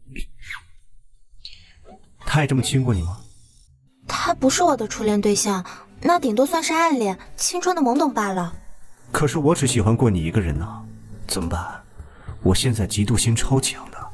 他也这么亲过你吗？
他不是我的初恋对象，那顶多算是暗恋，青春的懵懂罢了。
可是我只喜欢过你一个人呢，怎么办？我现在嫉妒心超强的。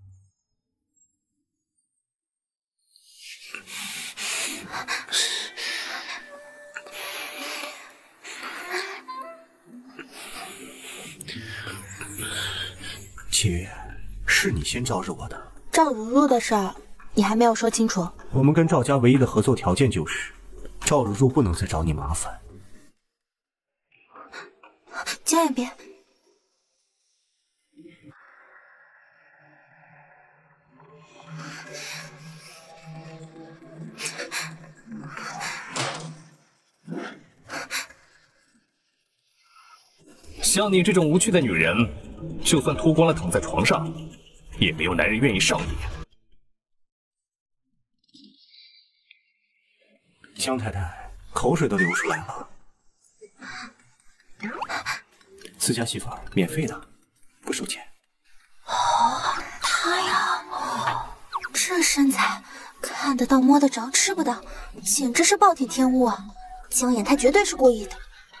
七月，是你先招惹我的。
赵如如的事儿，你还没有说清楚。
我们跟赵家唯一的合作条件就是，赵如如不能再找你麻烦。
江远别。
像你这种无趣的女人，就算脱光了躺在床上，也没有男人愿意上你。
江太太，口水都流出来了。自家媳妇儿，免费的，不收钱。
哦，他呀，这身材，看得到摸得着吃不到，简直是暴殄天物啊！江衍他绝对是故意的。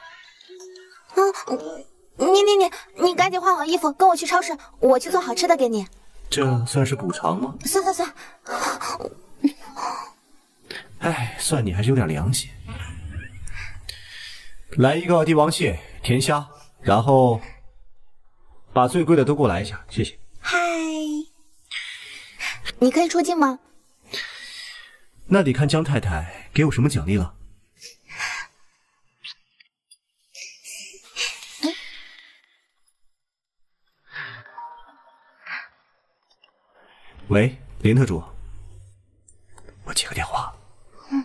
嗯。你你你你赶紧换好衣服，跟我去超市，我去做好吃的给你。
这算是补偿吗？
算算算。
哎，算你还是有点良心。来一个帝王蟹、甜虾，然后把最贵的都给我来一下，谢谢。
嗨，你可以出镜吗？
那得看江太太给我什么奖励了。喂，林特助，我接个电话。
嗯。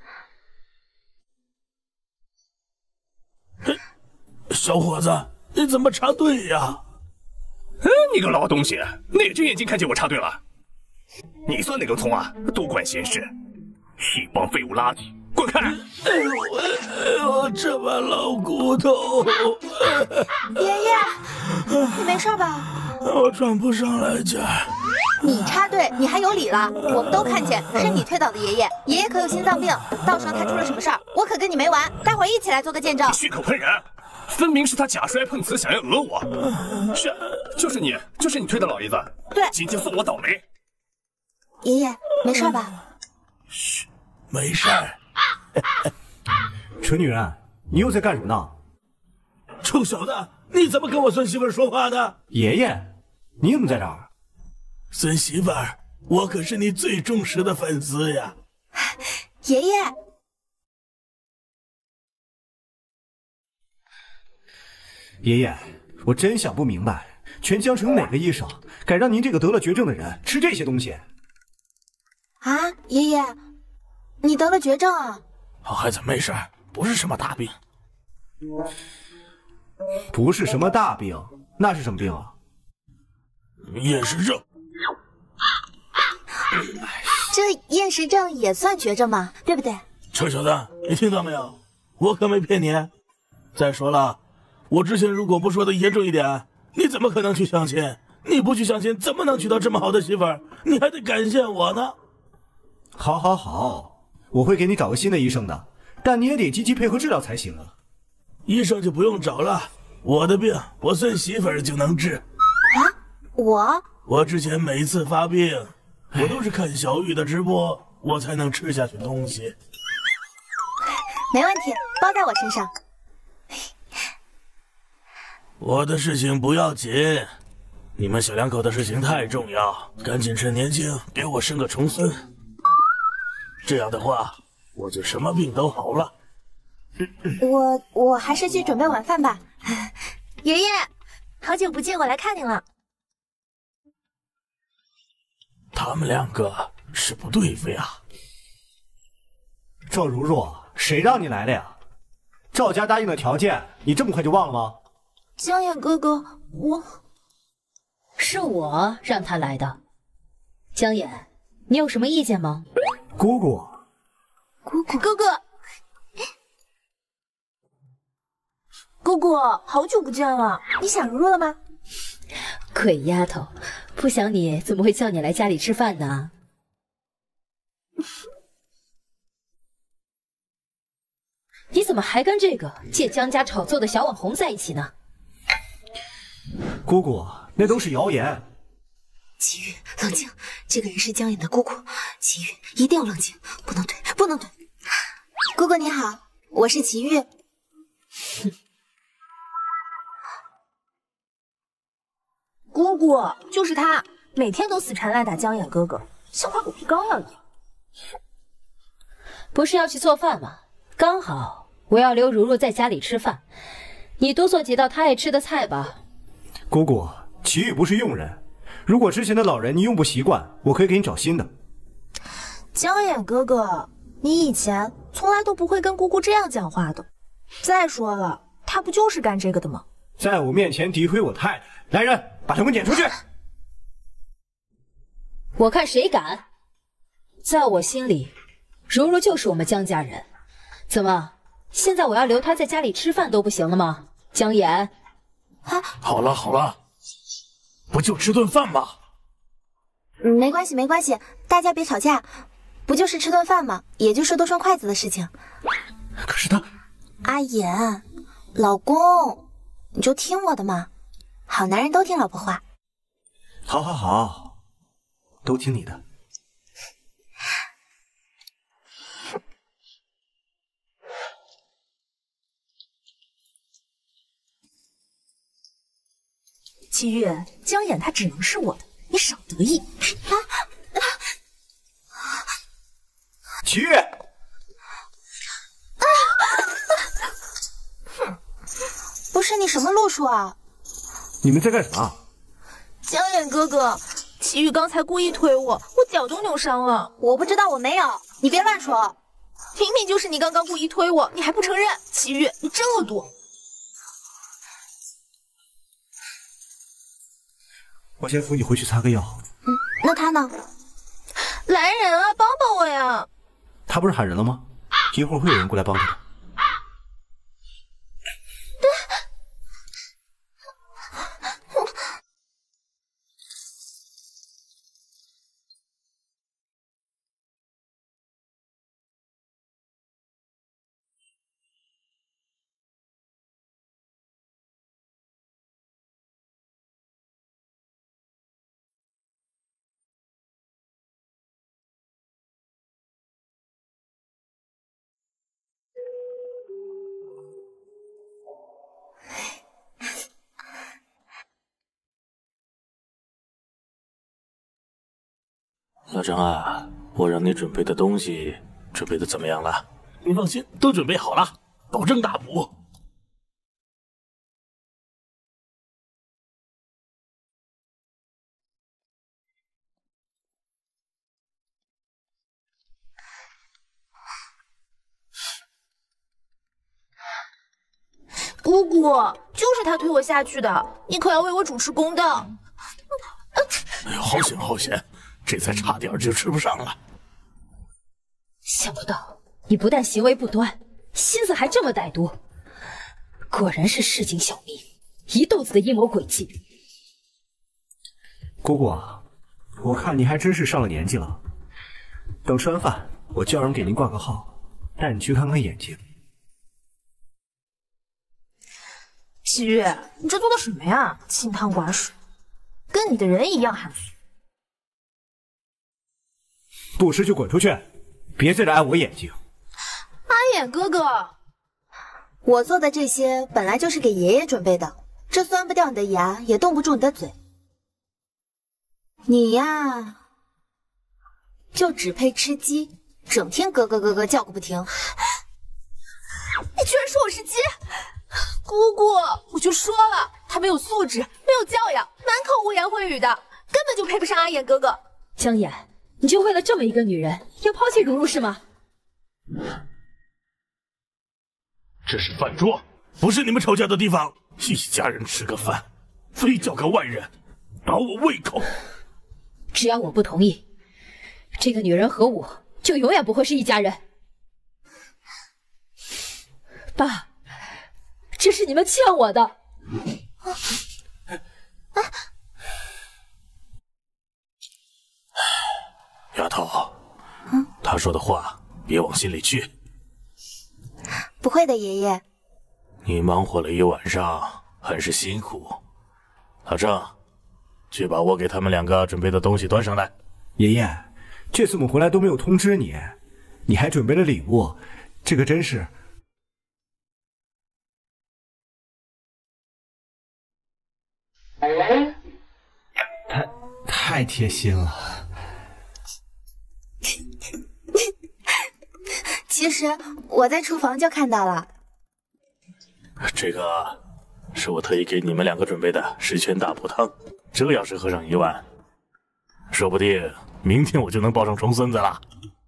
小伙子，你怎么插队呀？
嗯，你个老东西，哪只眼睛看见我插队了？你算哪根葱啊？多管闲事，一帮废物垃圾，滚开！
哎呦，哎呦，这把老骨头！
爷爷，你没事吧？
我转不上来劲。
你插队，你还有理了？我们都看见是你推倒的爷爷，爷爷可有心脏病，到时候他出了什么事儿，我可跟你没完。待会儿一起来做个见证。
你血口喷人，分明是他假摔碰瓷，想要讹我。是，就是你，就是你推的老爷子。
对，
今天算我倒霉。
爷爷，没事吧？
嘘，没事儿。
蠢女人，你又在干什么呢？
臭小子，你怎么跟我孙媳妇说话的？
爷爷，你怎么在这儿？
孙媳妇儿，我可是你最忠实的粉丝呀！
爷爷，
爷爷，我真想不明白，全江城哪个医生敢让您这个得了绝症的人吃这些东西？
啊，爷爷，你得了绝症啊？
好孩子，没事，不是什么大病。
不是什么大病，那是什么病啊？
厌食症。
这厌食症也算绝症吗？对不对？
臭小子，你听到没有？我可没骗你。再说了，我之前如果不说的严重一点，你怎么可能去相亲？你不去相亲，怎么能娶到这么好的媳妇儿？你还得感谢我呢。
好，好，好，我会给你找个新的医生的，但你也得积极配合治疗才行啊。
医生就不用找了， 我的病我孙媳妇儿就能治。
啊，我
我之前每次发病，我都是看小雨的直播，我才能吃下去东西。
没问题，包在我身上。
我的事情不要紧，你们小两口的事情太重要，赶紧趁年轻给我生个重孙。这样的话，我就什么病都好了。
我我还是去准备晚饭吧。
爷爷，好久不见，我来看您了。
他们两个是不对付呀。
赵如如，谁让你来的呀？赵家答应的条件，你这么快就忘了吗？
江野哥哥，我
是我让他来的。江野，你有什么意见吗？
姑姑，
姑姑哥哥，姑姑，好久不见了，你想如如了吗？
鬼丫头，不想你怎么会叫你来家里吃饭呢？你怎么还跟这个借江家炒作的小网红在一起呢？
姑姑，那都是谣言。
齐玉，冷静，这个人是江野的姑姑，齐玉一定要冷静，不能对，不能对。姑姑你好，我是齐玉。
姑姑就是他，每天都死缠烂打江野哥哥，像块狗皮膏药一样。
不是要去做饭吗？刚好我要留如如在家里吃饭，你多做几道她爱吃的菜吧。
姑姑，齐玉不是佣人，如果之前的老人你用不习惯，我可以给你找新的。
江野哥哥，你以前从来都不会跟姑姑这样讲话的。再说了，他不就是干这个的吗？
在我面前诋毁我太太，来人，把他们撵出去！
我看谁敢！在我心里，如如就是我们江家人。怎么，现在我要留她在家里吃饭都不行了吗？江岩，
啊，好了好了，不就吃顿饭吗？
没关系没关系，大家别吵架，不就是吃顿饭吗？也就是多双筷子的事情。
可是他，
阿言，老公，你就听我的嘛，好男人都听老婆话。
好好好，都听你的。
齐玉，江衍他只能是我的，你少得意。啊啊！
齐玉，
哼，不是你什么路数啊？
你们在干什么？
江衍哥哥，齐玉刚才故意推我，我脚都扭伤了。
我不知道，我没有，你别乱说。
明明就是你刚刚故意推我，你还不承认？齐玉，你真恶毒！
我先扶你回去擦个药。
嗯，那他呢？
来人啊，帮帮我呀！
他不是喊人了吗？一会儿会有人过来帮他的。
小张啊，我让你准备的东西准备的怎么样了？你放心，都准备好了，保证大补。
姑姑，就是他推我下去的，你可要为我主持公道。
哎呦，好险好险！这才差点就吃不上了。
想不到你不但行为不端，心思还这么歹毒，果然是市井小民，一肚子的阴谋诡计。
姑姑，我看你还真是上了年纪了。等吃完饭，我叫人给您挂个号，带你去看看眼睛。
齐玉，你这做的什么呀？清汤寡水，跟你的人一样寒酸。
不识就滚出去，别在这碍我眼睛。
阿衍哥哥，
我做的这些本来就是给爷爷准备的，这酸不掉你的牙，也冻不住你的嘴。你呀，就只配吃鸡，整天咯咯咯咯叫个不停。
你居然说我是鸡！姑姑，我就说了，他没有素质，没有教养，满口污言秽语的，根本就配不上阿衍哥哥。
江衍，你就为了这么一个女人，要抛弃如如是吗？
这是饭桌，不是你们吵架的地方。一家人吃个饭，非叫个外人，倒我胃口。
只要我不同意，这个女人和我就永远不会是一家人。爸，这是你们欠我的。啊啊、
丫头，嗯，他说的话别往心里去。
不会的，爷爷。
你忙活了一晚上，很是辛苦。老郑，去把我给他们两个准备的东西端上来。
爷爷，这次我们回来都没有通知你，你还准备了礼物，这个真是……太太贴心了。
其实我在厨房就看到了。
这个是我特意给你们两个准备的十全大补汤，这要是喝上一碗，说不定明天我就能抱上重孙子了。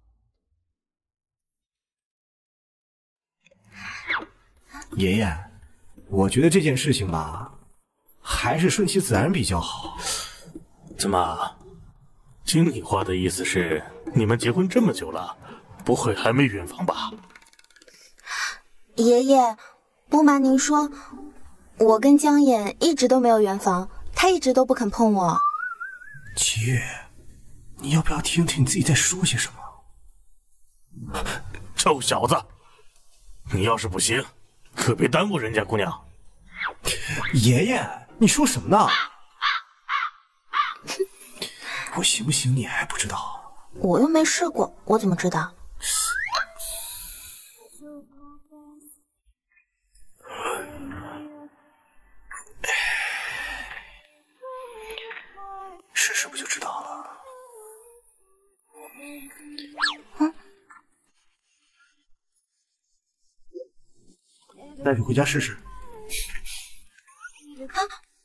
爷爷，我觉得这件事情吧，还是顺其自然比较好。
怎么，经理话的意思是，你们结婚这么久了，不会还没圆房吧？
爷爷，不瞒您说，我跟江衍一直都没有圆房，他一直都不肯碰我。
齐月，你要不要听听你自己在说些什么？
臭小子，你要是不行，可别耽误人家姑娘。
爷爷，你说什么呢？我行不行你还不知道？
我又没试过，我怎么知道？
试试不就知道了？
嗯，
带你回家试试。
啊！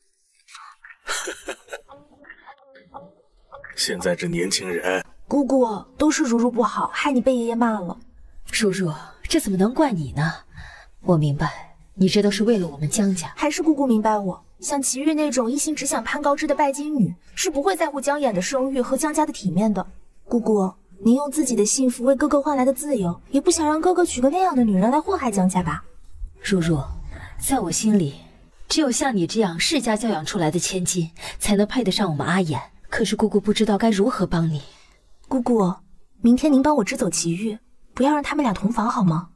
现在这年轻人，
姑姑都是如如不好，害你被爷爷骂了。
如如，这怎么能怪你呢？我明白，你这都是为了我们江家。
还是姑姑明白我，像齐玉那种一心只想攀高枝的拜金女，是不会在乎江衍的声誉和江家的体面的。姑姑，您用自己的幸福为哥哥换来的自由，也不想让哥哥娶个那样的女人来祸害江家吧？
如如，在我心里，只有像你这样世家教养出来的千金，才能配得上我们阿衍。可是姑姑不知道该如何帮你。
姑姑，明天您帮我支走齐玉，不要让他们俩同房好吗？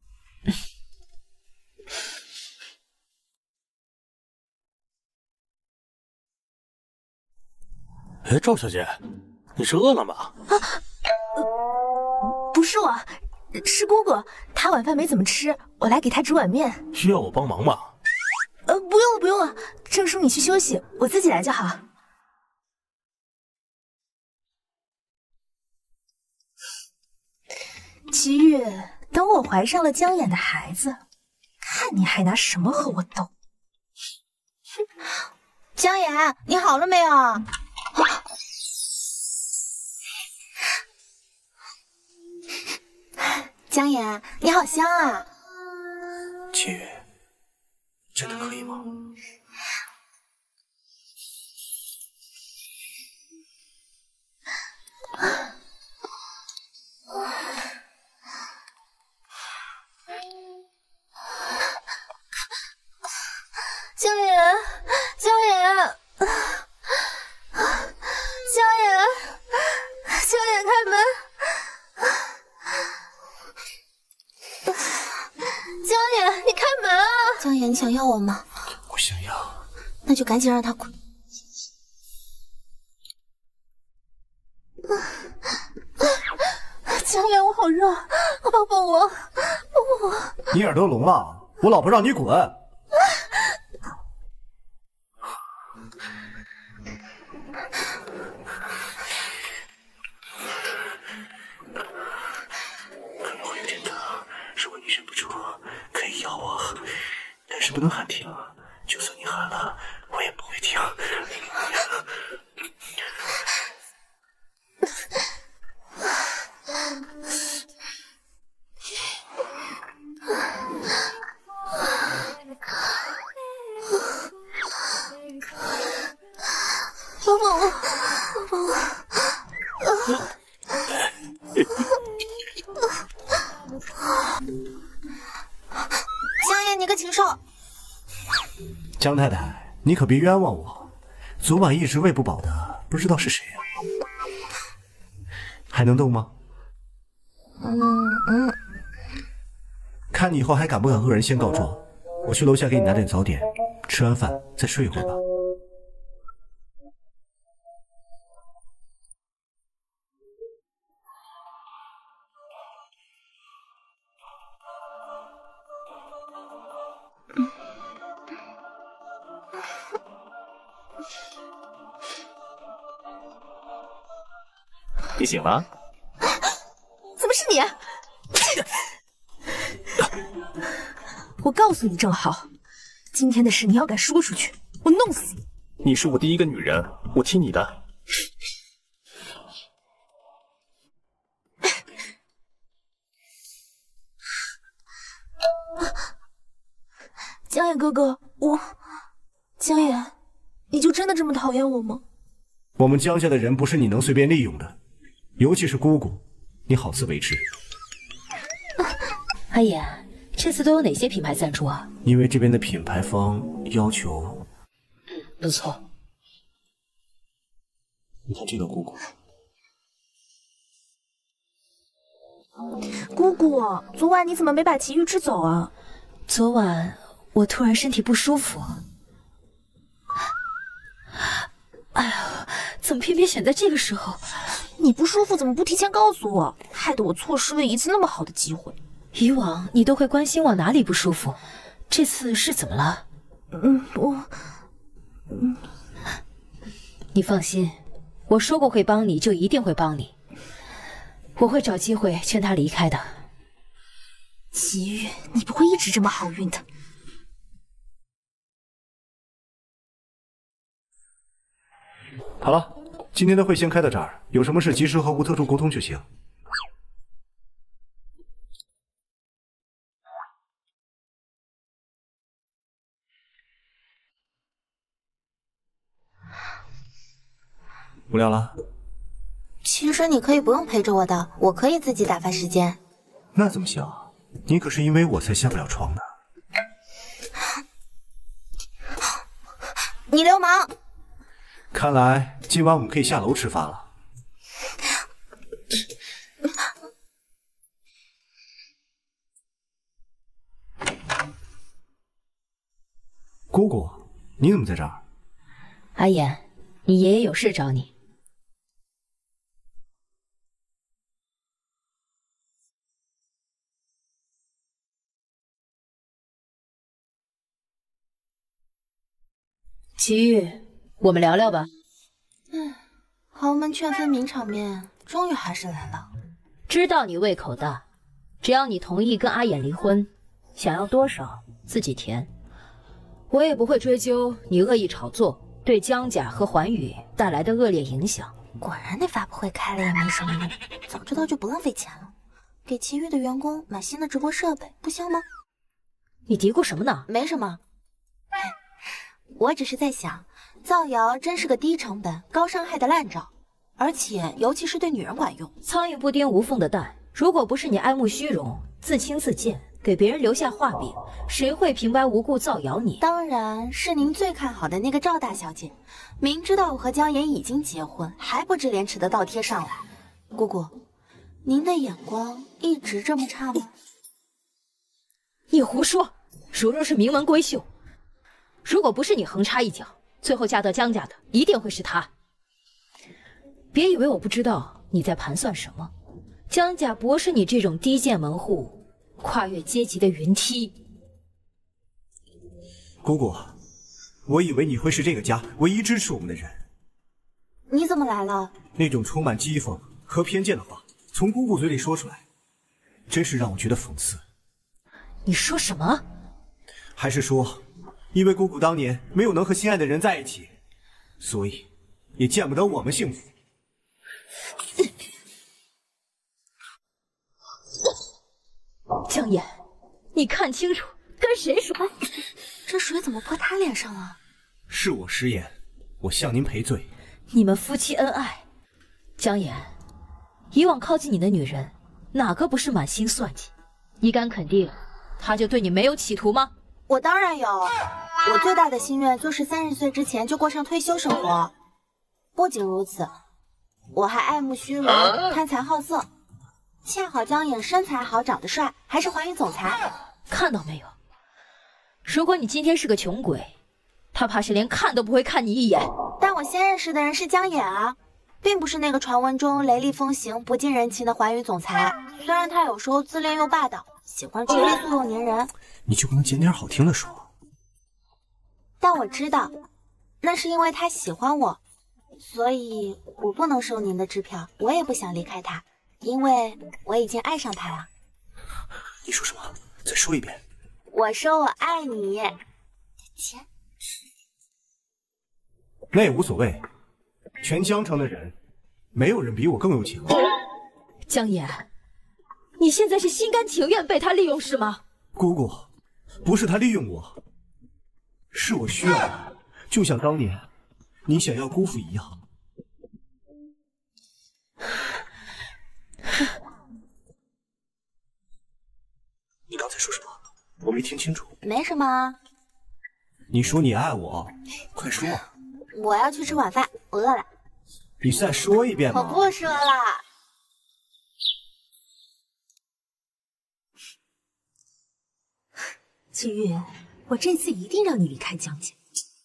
哎，赵小姐，你是饿了吗？啊，
呃、不是我，是姑姑，她晚饭没怎么吃，我来给她煮碗面。
需要我帮忙吗？
呃，不用了，不用了，郑叔你去休息，我自己来就好。齐玉，等我怀上了江衍的孩子，看你还拿什么和我斗！
江衍，你好了没有？啊、江衍，你好香啊！
齐宇，真的可以吗？
江衍，江衍，江衍，江衍，开门！江衍，你开门啊！
江衍，你想要我吗？
我想要。
那就赶紧让他滚。
江远，我好热，抱抱我，抱抱我。
你耳朵聋了？我老婆让你滚。可能会有点疼，如果你忍不住，可以咬我，但是不能喊停。就算你喊了，我也不会停。
抱抱我，抱抱我。
江爷，你个禽兽！
江太太，你可别冤枉我，昨晚一直喂不饱的，不知道是谁呀、啊？还能动吗？
嗯嗯。
看你以后还敢不敢恶人先告状？我去楼下给你拿点早点，吃完饭再睡一会儿吧。
你醒了？
怎么是你？我告诉你正好，今天的事你要敢说出去，我弄死你！
你是我第一个女人，我听你的。
江野哥哥，我江野，你就真的这么讨厌我吗？
我们江家的人不是你能随便利用的，尤其是姑姑，你好自为之。
阿言，这次都有哪些品牌赞助啊？
因为这边的品牌方要求。
嗯，不错。
你看这个姑姑。
姑姑，昨晚你怎么没把祁煜支走啊？
昨晚我突然身体不舒服。哎呀，怎么偏偏选在这个时候？
你不舒服怎么不提前告诉我？害得我错失了一次那么好的机会。
以往你都会关心我哪里不舒服，这次是怎么了？
嗯，我……嗯，
你放心，我说过会帮你，就一定会帮你。我会找机会劝他离开的。
祁煜，你不会一直这么好运的。
好了，今天的会先开到这儿，有什么事及时和吴特助沟通就行。无聊了？
其实你可以不用陪着我的，我可以自己打发时间。
那怎么行？你可是因为我才下不了床的。
你流氓！
看来今晚我们可以下楼吃饭了。姑姑，你怎么在这儿？
阿言，你爷爷有事找你。祁煜，我们聊聊吧。
嗯，豪门劝分名场面，终于还是来了。
知道你胃口大，只要你同意跟阿衍离婚，想要多少自己填，我也不会追究你恶意炒作对江家和环宇带来的恶劣影响。
果然那发布会开了也没什么用，早知道就不浪费钱了。给祁煜的员工买新的直播设备，不香吗？
你嘀咕什么呢？
没什么。我只是在想，造谣真是个低成本、高伤害的烂招，而且尤其是对女人管用。
苍蝇不叮无缝的蛋，如果不是你爱慕虚荣、自轻自贱，给别人留下画饼，谁会平白无故造谣你？
当然是您最看好的那个赵大小姐，明知道我和江岩已经结婚，还不知廉耻的倒贴上来。姑姑，您的眼光一直这么差吗？
你胡说，如若是名门闺秀，
如果不是你横插一脚，最后嫁到江家的一定会是他。别以为我不知道你在盘算什么，江家不是你这种低贱门户跨越阶级的云梯。
姑姑，我以为你会是这个家唯一支持我们的人。
你怎么来了？
那种充满讥讽和偏见的话从姑姑嘴里说出来，真是让我觉得讽刺。
你说什么？
还是说，因为姑姑当年没有能和心爱的人在一起，所以也见不得我们幸福？
江衍，你看清楚跟谁说？
这水怎么泼他脸上了？
是我失言，我向您赔罪。
你们夫妻恩爱，江衍，以往靠近你的女人，哪个不是满心算计？你敢肯定，她就对你没有企图吗？
我当然有，我最大的心愿就是三十岁之前就过上退休生活。不仅如此，我还爱慕虚荣、贪财好色。恰好江衍身材好，长得帅，还是寰宇总裁。
看到没有？如果你今天是个穷鬼，他怕是连看都不会看你一眼。
但我先认识的人是江衍啊，并不是那个传闻中雷厉风行、不近人情的寰宇总裁。虽然他有时候自恋又霸道，喜欢追追又粘人，
你就不能捡点好听的说？
但我知道，那是因为他喜欢我，所以我不能收您的支票，我也不想离开他，因为我已经爱上他了。
你说什么？再说一遍。
我说我爱你。钱。
那也无所谓，全江城的人，没有人比我更有钱。
江衍，你现在是心甘情愿被他利用是吗？
姑姑，不是他利用我，是我需要他，就像当年你想要姑父一样。你刚才说什么？我没听清楚。
没什么。
你说你爱我，快说。
我要去吃晚饭，饿了。
你再说一遍嘛。
我不说了。
季玉，我这次一定让你离开江家。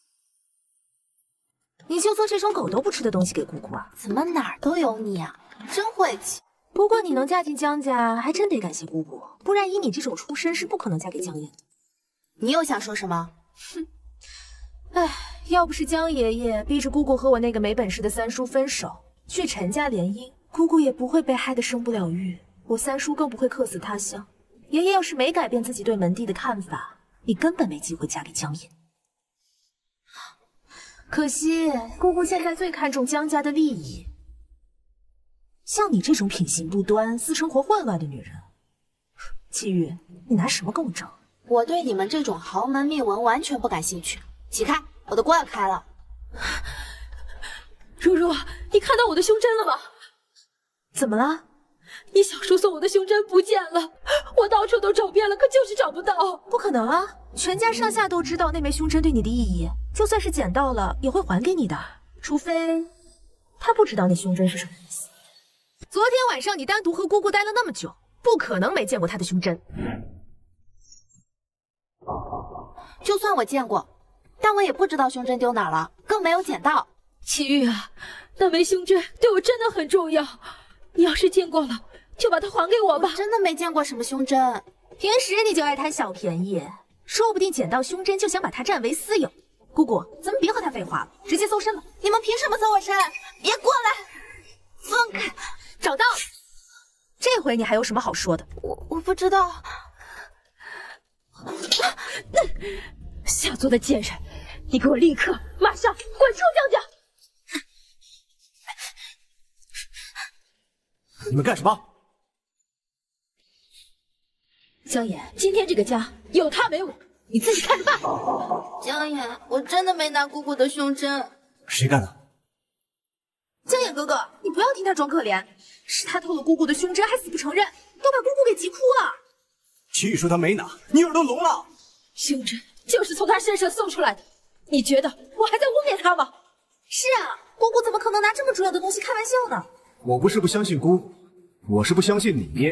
你就做这种狗都不吃的东西给姑姑啊？
怎么哪儿都有你啊？真晦气。
不过你能嫁进江家，还真得感谢姑姑，不然以你这种出身是不可能嫁给江衍的。
你又想说什么？
哼，哎，要不是江爷爷逼着姑姑和我那个没本事的三叔分手，去陈家联姻，姑姑也不会被害得生不了育，我三叔更不会客死他乡。爷爷要是没改变自己对门第的看法，你根本没机会嫁给江衍。可惜姑姑现在最看重江家的利益。像你这种品行不端、私生活混乱的女人，季玉，你拿什么跟我争？
我对你们这种豪门秘闻完全不感兴趣。起开，我的锅要开了。
如如，你看到我的胸针了吗？
怎么了？
你小叔送我的胸针不见了，我到处都找遍了，可就是找不到。
不可能啊！全家上下都知道那枚胸针对你的意义，就算是捡到了，也会还给你的，除非他不知道那胸针是什么意思。昨天晚上你单独和姑姑待了那么久，不可能没见过她的胸针。
就算我见过，但我也不知道胸针丢哪了，更没有捡到。
齐玉啊，那枚胸针对我真的很重要，你要是见过了，就把它还给我吧。
我真的没见过什么胸针，
平时你就爱贪小便宜，说不定捡到胸针就想把它占为私有。姑姑，咱们别和他废话了，直接搜身吧。
你们凭什么搜我身？别过来！放开！
找到！这回你还有什么好说的？
我我不知道。
下作的贱人，你给我立刻马上滚出江家！
你们干什么？
江衍，今天这个家有他没我，你自己看着办。
江衍，我真的没拿姑姑的胸针。
谁干的？
江衍哥哥，你不要听他装可怜，是他偷了姑姑的胸针还死不承认，都把姑姑给急哭了。
齐宇说他没拿，你耳朵聋了？
胸针就是从他身上送出来的，你觉得我还在污蔑他吗？
是啊，姑姑怎么可能拿这么重要的东西开玩笑呢？
我不是不相信姑姑，我是不相信你。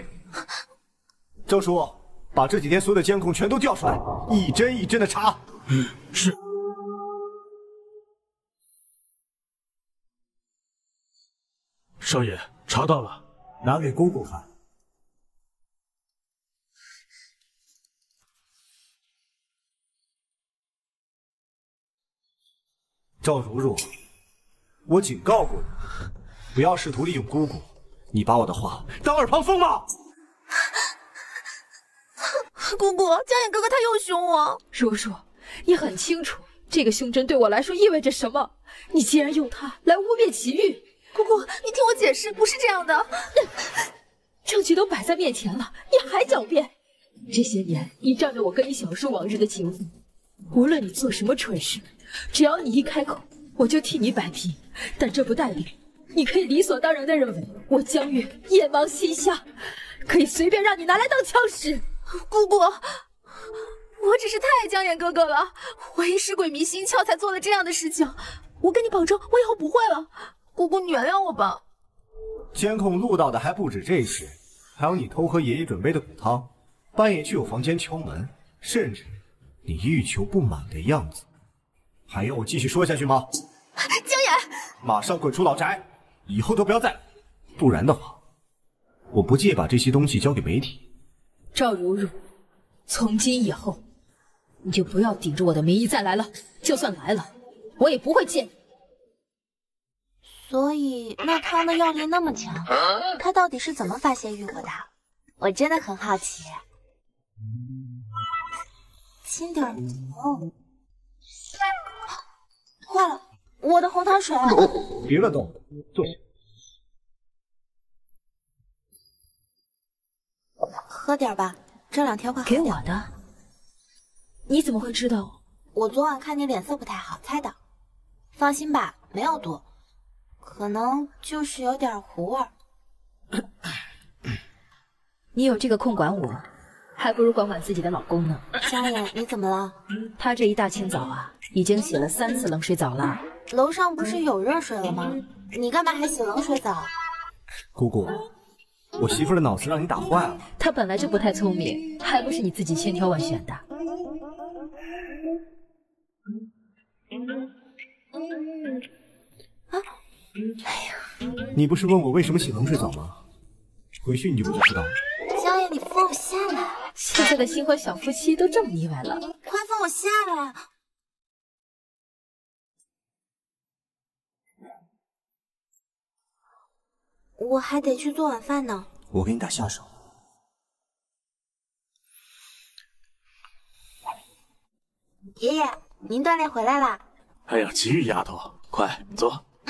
郑叔，把这几天所有的监控全都调出来，一帧一帧的查。
嗯，是。 少爷，查到了，
拿给姑姑看。赵如如，我警告过你，不要试图利用姑姑。你把我的话当耳旁风吗？
姑姑，江野哥哥他又凶我。
如如，你很清楚这个胸针对我来说意味着什么。你竟然用它来污蔑祁煜！
姑姑，你听我解释，不是这样的。
证据都摆在面前了，你还狡辩？这些年，你仗着我跟你小叔往日的情分，无论你做什么蠢事，只要你一开口，我就替你摆平。但这不代表你可以理所当然的认为我江月眼盲心瞎，可以随便让你拿来当枪使。
姑姑，我只是太爱江野哥哥了，我一时鬼迷心窍才做了这样的事情。我跟你保证，我以后不会了。姑姑，你原谅我吧。
监控录到的还不止这些，还有你偷喝爷爷准备的骨汤，半夜去我房间敲门，甚至你欲求不满的样子。还要我继续说下去吗？
江野，
马上滚出老宅，以后都不要再来，不然的话，我不介意把这些东西交给媒体。
赵如如，从今以后，你就不要顶着我的名义再来了。就算来了，我也不会见你。
所以那汤的药力那么强，他到底是怎么发现欲火的？我真的很好奇。轻点哦，坏了，我的红糖水！
别乱动，坐下。
喝点吧，这两天会好
给我的？你怎么会知道？
我昨晚看你脸色不太好，猜的。放心吧，没有毒。可能就是有点糊味儿。
你有这个空管我，还不如管管自己的老公呢。
江野，你怎么了？
他这一大清早啊，已经洗了三次冷水澡了。
楼上不是有热水了吗？你干嘛还洗冷水澡？
姑姑，我媳妇的脑子让你打坏了。
她本来就不太聪明，还不是你自己千挑万选的。
啊！哎呀，
你不是问我为什么洗冷水澡吗？回去你就不知道了。
江野，你放我下来！
现在的新婚小夫妻都这么腻歪了，
快放我下来！我还得去做晚饭呢。
我给你打下手。
爷爷，您锻炼回来啦？
哎呀，祁煜丫头，快坐。嗯、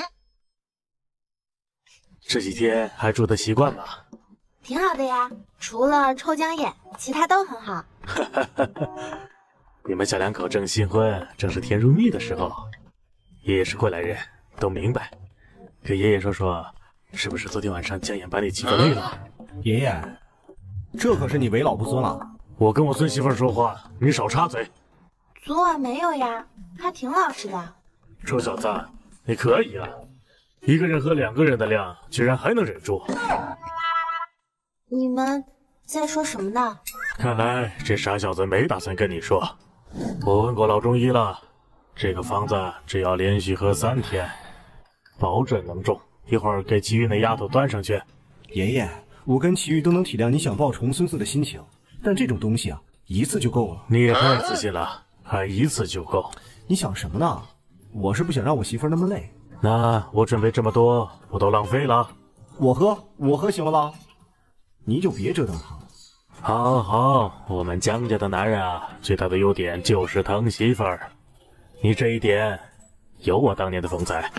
这几天还住得习惯吗？
挺好的呀，除了抽江眼，其他都很好。
你们小两口正新婚，正是甜如蜜的时候。爷爷是过来人，都明白。给爷爷说说，是不是昨天晚上江眼把你欺负累了？
爷爷，这可是你为老不尊了。
我跟我孙媳妇说话，你少插嘴。
昨晚没有呀，他挺老实的。
臭小子，你可以啊！一个人喝两个人的量，居然还能忍住。
你们在说什么呢？
看来这傻小子没打算跟你说。我问过老中医了，这个方子只要连续喝三天，保准能中。一会儿给祁煜那丫头端上去。
爷爷，我跟祁煜都能体谅你想抱重孙子的心情，但这种东西啊，一次就够了。
你也太自信了，还一次就够？
你想什么呢？我是不想让我媳妇那么累。
那我准备这么多，不都浪费了？
我喝，我喝行了吧？你就别折腾他了。
好好，我们江家的男人啊，最大的优点就是疼媳妇儿。你这一点，有我当年的风采。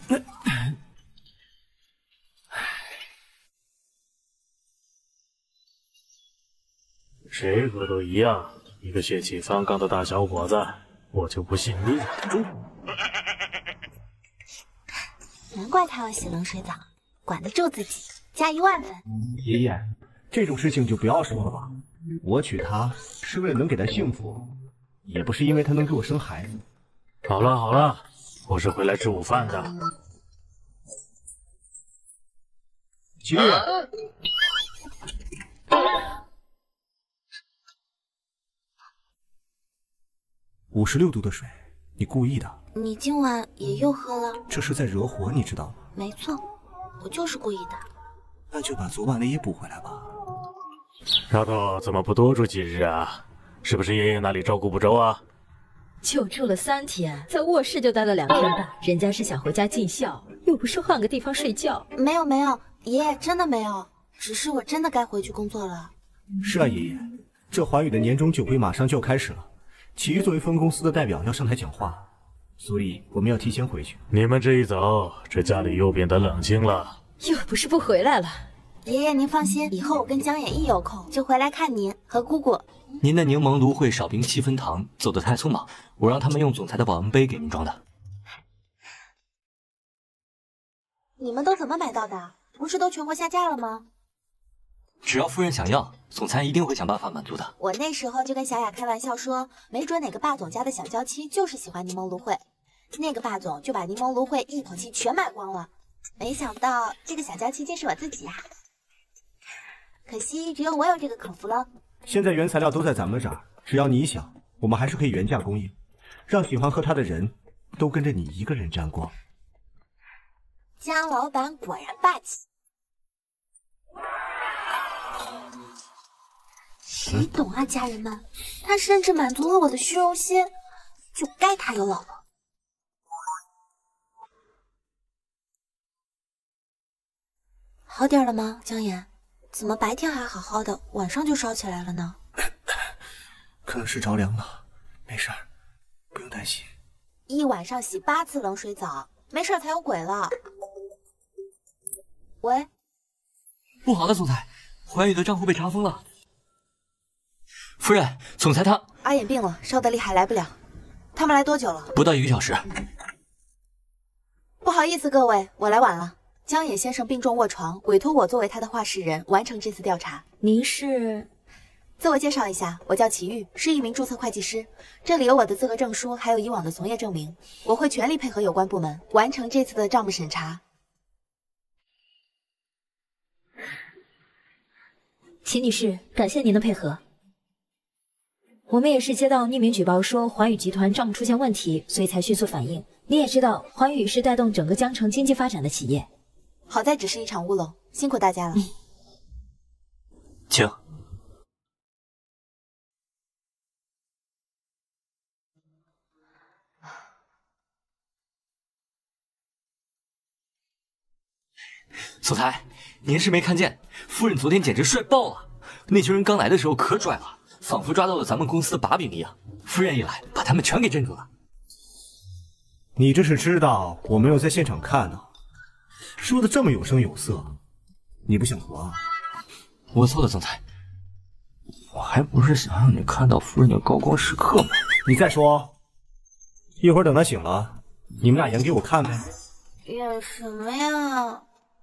谁喝都一样，一个血气方刚的大小伙子，我就不信你忍得住。
难怪他要洗冷水澡，管得住自己，加一万分。
爷爷，这种事情就不要说了吧。我娶她是为了能给她幸福，也不是因为她能给我生孩子。
好了好了，我是回来吃午饭的。
祁煜，五十六度的水，你故意的。
你今晚也又喝了？
这是在惹火，你知道吗？
没错， 我就是故意的。
那就把昨晚的也补回来吧。
丫头怎么不多住几日啊？是不是爷爷那里照顾不周啊？
就住了三天，在卧室就待了两天半。人家是想回家尽孝，又不是换个地方睡觉。
没有没有，爷爷真的没有，只是我真的该回去工作了。
是啊，爷爷，这环宇的年终酒会马上就要开始了，启宇作为分公司的代表要上台讲话，所以我们要提前回去。
你们这一走，这家里又变得冷清了。
又不是不回来了。
爷爷您放心，以后我跟江野一有空就回来看您和姑姑。
您的柠檬芦荟少冰七分糖走得太匆忙，我让他们用总裁的保温杯给您装的。
你们都怎么买到的？不是都全国下架了吗？
只要夫人想要，总裁一定会想办法满足的。
我那时候就跟小雅开玩笑说，没准哪个霸总家的小娇妻就是喜欢柠檬芦荟，那个霸总就把柠檬芦荟一口气全买光了。没想到这个小娇妻竟是我自己呀、啊！可惜只有我有这个口福了。
现在原材料都在咱们这儿，只要你想，我们还是可以原价供应，让喜欢喝它的人都跟着你一个人沾光。
江老板果然霸气。谁懂啊，家人们，他甚至满足了我的虚荣心，就该他有老婆。好点了吗，江岩？怎么白天还好好的，晚上就烧起来了呢？
可能是着凉了，没事儿，不用担心。
一晚上洗八次冷水澡，没事才有鬼了。喂，
不好了，总裁，环宇的账户被查封了。夫人，总裁他
阿衍病了，烧得厉害，来不了。他们来多久了？
不到一个小时。
不好意思，各位，我来晚了。江野先生病重卧床，委托我作为他的话事人，完成这次调查。
您是？
自我介绍一下，我叫齐玉，是一名注册会计师。这里有我的资格证书，还有以往的从业证明。我会全力配合有关部门，完成这次的账目审查。
齐女士，感谢您的配合。我们也是接到匿名举报说环宇集团账目出现问题，所以才迅速反应。你也知道，环宇是带动整个江城经济发展的企业。
好在只是一场乌龙，辛苦大家了。嗯、
请。总裁，您是没看见，夫人昨天简直帅爆了。那群人刚来的时候可拽了，仿佛抓到了咱们公司的把柄一样。夫人一来，把他们全给镇住了。
你这是知道我没有在现场看呢、啊，说的这么有声有色，你不想活啊？
我错了，总裁。我还不是想让你看到夫人的高光时刻吗？
你再说，一会儿等她醒了，你们俩演给我看呗。
演什么呀？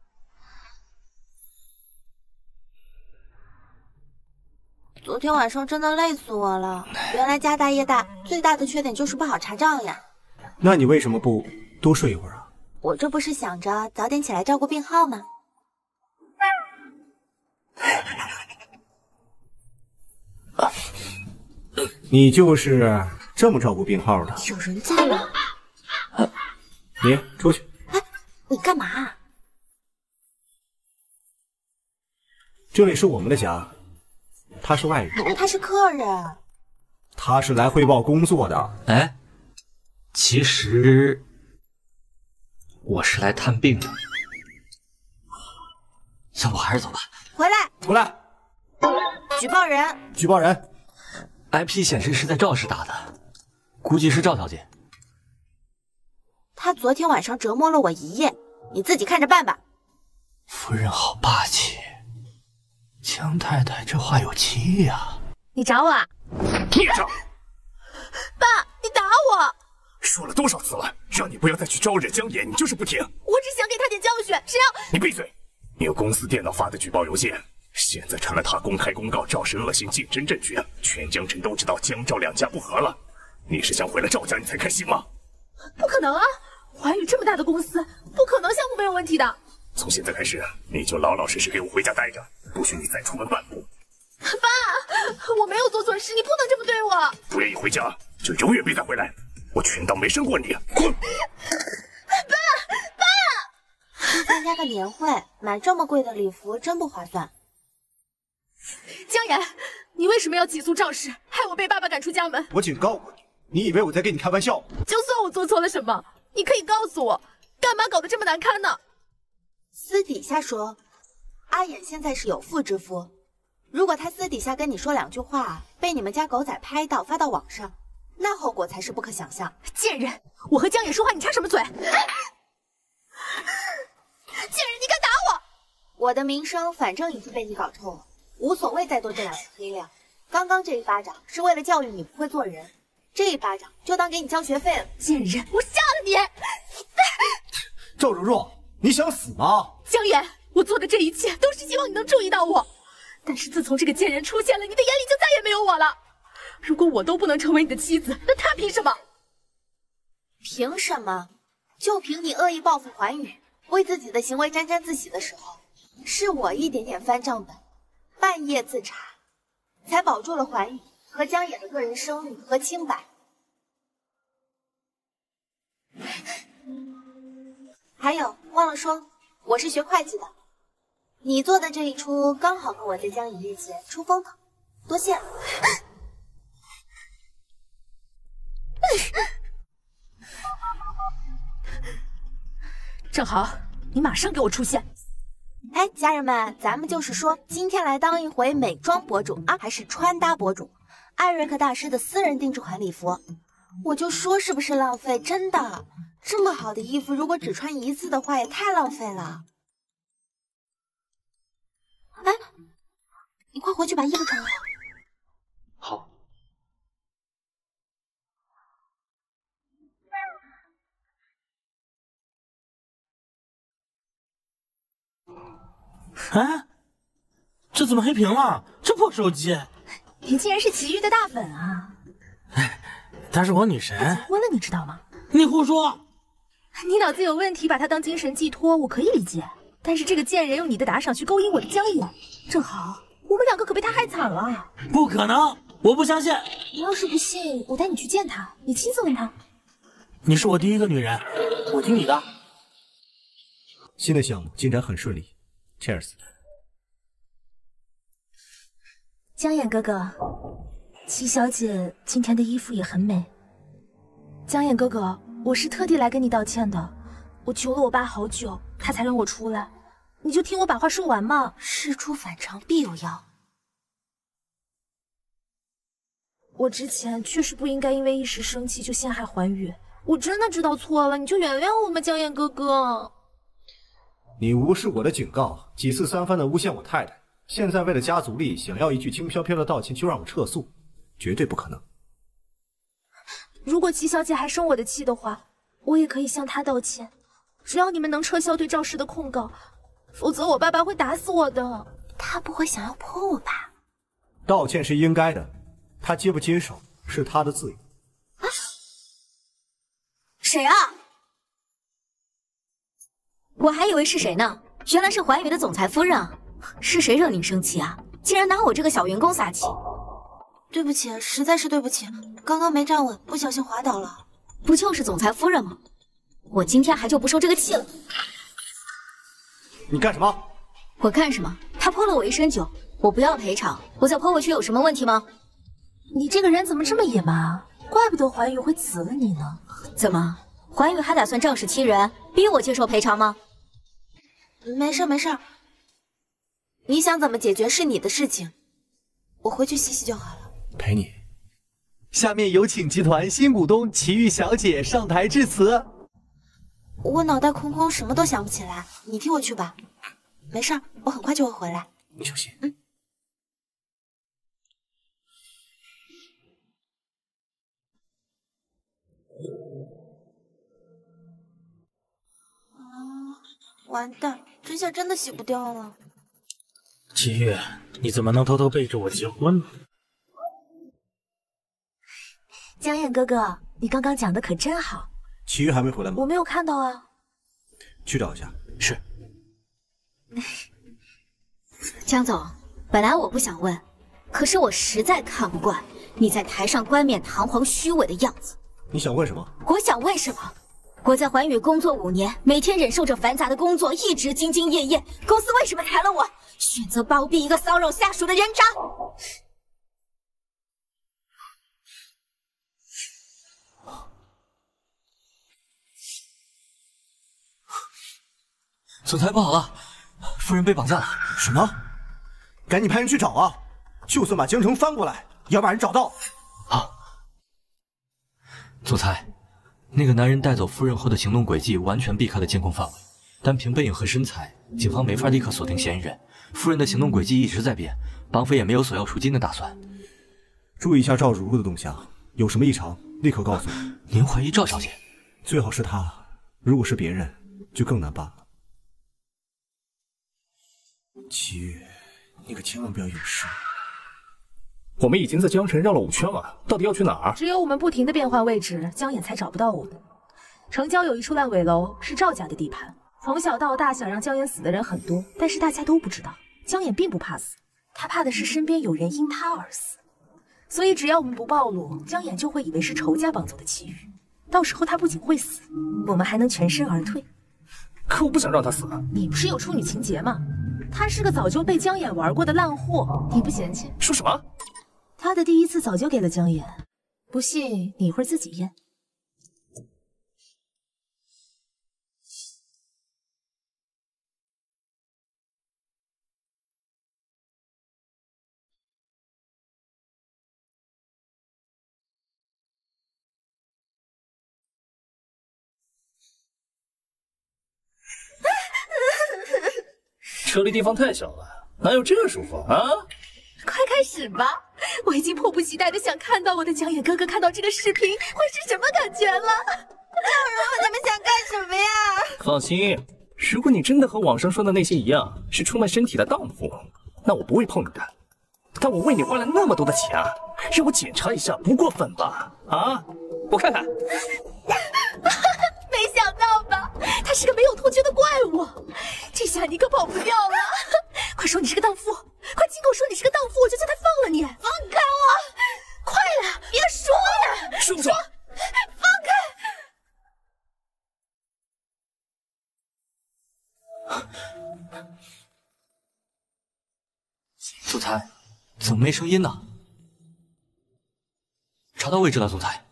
昨天晚上真的累死我了。原来家大业大，最大的缺点就是不好查账呀。
那你为什么不多睡一会儿啊？
我这不是想着早点起来照顾病号吗？
你就是这么照顾病号的？
有人在了。
你出去。
哎，你干嘛？
这里是我们的家，他是外人。
他是客人。
他是来汇报工作的。
哎。其实我是来探病的，要不还是走吧。
回来，
回来！
举报人，
举报人。
I P 显示是在赵氏打的，估计是赵小姐。
他昨天晚上折磨了我一夜，你自己看着办吧。
夫人好霸气，江太太这话有歧义啊。
你找我啊？
孽障！
爸，你打我！
说了多少次了，让你不要再去招惹江野，你就是不听。
我只想给他点教训，谁让……
你闭嘴！你有公司电脑发的举报邮件，现在成了他公开公告赵氏恶性竞争证据，全江城都知道江赵两家不和了。你是想回了赵家你才开心吗？
不可能啊！环宇这么大的公司，不可能项目没有问题的。
从现在开始，你就老老实实给我回家待着，不许你再出门半步。
爸，我没有做错事，你不能这么对我。
不愿意回家，就永远别再回来。我全当没生过你，滚！
爸，爸，参加加个年会，买这么贵的礼服真不划算。
江岩，你为什么要起诉赵氏，害我被爸爸赶出家门？
我警告过你，你以为我在跟你开玩笑？
就算我做错了什么，你可以告诉我，干嘛搞得这么难堪呢？
私底下说，阿衍现在是有妇之夫，如果他私底下跟你说两句话，被你们家狗仔拍到发到网上，那后果才是不可想象。
贱人，我和江野说话，你插什么嘴？贱人，你敢打我！
我的名声反正已经被你搞臭了，无所谓再多这两次黑料。刚刚这一巴掌是为了教育你不会做人，这一巴掌就当给你交学费了。
贱人，我杀了你！
赵如若，你想死吗？
江野，我做的这一切都是希望你能注意到我，但是自从这个贱人出现了，你的眼里就再也没有我了。如果我都不能成为你的妻子，那他凭什么？
凭什么？就凭你恶意报复环宇，为自己的行为沾沾自喜的时候，是我一点点翻账本，半夜自查，才保住了环宇和江野的个人声誉和清白。还有，忘了说，我是学会计的，你做的这一出刚好跟我在江野面前出风头，多谢了。
正好，你马上给我出现！
哎，家人们，咱们就是说，今天来当一回美妆博主啊，还是穿搭博主？艾瑞克大师的私人定制款礼服，我就说是不是浪费？真的，这么好的衣服，如果只穿一次的话，也太浪费了。哎，你快回去把衣服穿好。
好。
哎，这怎么黑屏了？这破手机！
你竟然是奇遇的大粉啊！
哎，她是我女神。
结婚了，你知道吗？
你胡说！
你脑子有问题，把她当精神寄托，我可以理解。但是这个贱人用你的打赏去勾引我的江野，正好我们两个可被他害惨了。
不可能，我不相信。
你要是不信，我带你去见他，你亲自问他。
你是我第一个女人，我听你的。
新的项目进展很顺利。Cheers，
江野哥哥，齐小姐今天的衣服也很美。江野哥哥，我是特地来跟你道歉的，我求了我爸好久，他才让我出来，你就听我把话说完嘛。
事出反常必有妖。
我之前确实不应该因为一时生气就陷害环宇，我真的知道错了，你就原谅我吧，江野哥哥。
你无视我的警告，几次三番的诬陷我太太，现在为了家族利益，想要一句轻飘飘的道歉就让我撤诉，绝对不可能。
如果齐小姐还生我的气的话，我也可以向她道歉，只要你们能撤销对赵氏的控告，否则我爸爸会打死我的。
他不会想要泼我吧？
道歉是应该的，他接不接受是他的自由。
啊、谁啊？我还以为是谁呢，原来是环宇的总裁夫人啊！是谁惹您生气啊？竟然拿我这个小员工撒气！
对不起，实在是对不起，刚刚没站稳，不小心滑倒了。
不就是总裁夫人吗？我今天还就不受这个气了！
你干什么？
我干什么？他泼了我一身酒，我不要赔偿，我再泼回去有什么问题吗？
你这个人怎么这么野蛮啊？怪不得环宇会辞了你呢。
怎么，环宇还打算仗势欺人，逼我接受赔偿吗？
没事没事，你想怎么解决是你的事情，我回去洗洗就好了。
陪你。
下面有请集团新股东齐玉小姐上台致辞。
我脑袋空空，什么都想不起来，你替我去吧。没事，我很快就会回来。
你小心。
嗯。完蛋，这下真的洗不掉了。
齐玉，你怎么能偷偷背着我结婚呢？
江燕哥哥，你刚刚讲的可真好。
齐玉还没回来吗？
我没有看到啊。
去找一下。是。
江总，本来我不想问，可是我实在看不惯你在台上冠冕堂皇、虚伪的样子。
你想问什么？
我想问什么？ 我在环宇工作五年，每天忍受着繁杂的工作，一直兢兢业业。公司为什么裁了我？选择包庇一个骚扰下属的人渣。
总裁不好了，夫人被绑架了。
什么？赶紧派人去找啊！就算把江城翻过来，也要把人找到。
好。总裁，那个男人带走夫人后的行动轨迹完全避开了监控范围，单凭背影和身材，警方没法立刻锁定嫌疑人。夫人的行动轨迹一直在变，绑匪也没有索要赎金的打算。
注意一下赵如如的动向，有什么异常立刻告诉我。
您怀疑赵小姐？
最好是她，如果是别人，就更难办了。齐月，你可千万不要有事。
我们已经在江城绕了五圈了，到底要去哪儿？
只有我们不停的变换位置，江眼才找不到我们。城郊有一处烂尾楼，是赵家的地盘。从小到大，想让江眼死的人很多，但是大家都不知道，江眼并不怕死，他怕的是身边有人因他而死。所以只要我们不暴露，江眼就会以为是仇家绑走的齐豫。到时候他不仅会死，我们还能全身而退。
可我不想让他死。
你不是有处女情节吗？他是个早就被江眼玩过的烂货，你不嫌弃？
说什么？
他的第一次早就给了江眼，不信你一会儿自己验。
车里地方太小了，哪有这舒服啊？
快开始吧！我已经迫不及待的想看到我的江眼哥哥看到这个视频会是什么感觉了。
赵如，你们想干什么呀？
放心，如果你真的和网上说的那些一样，是出卖身体的荡妇，那我不会碰你的。但我为你花了那么多的钱啊，让我检查一下，不过分吧？啊，我看看。
没想到吧，他是个没有痛觉的怪物，这下你可跑不掉了。快说你是个荡妇，快亲口说你是个荡妇，我就叫他放了你。放开我！快了，别说了。
说不说？
放
开！总裁，怎么没声音呢？查到位置了，总裁。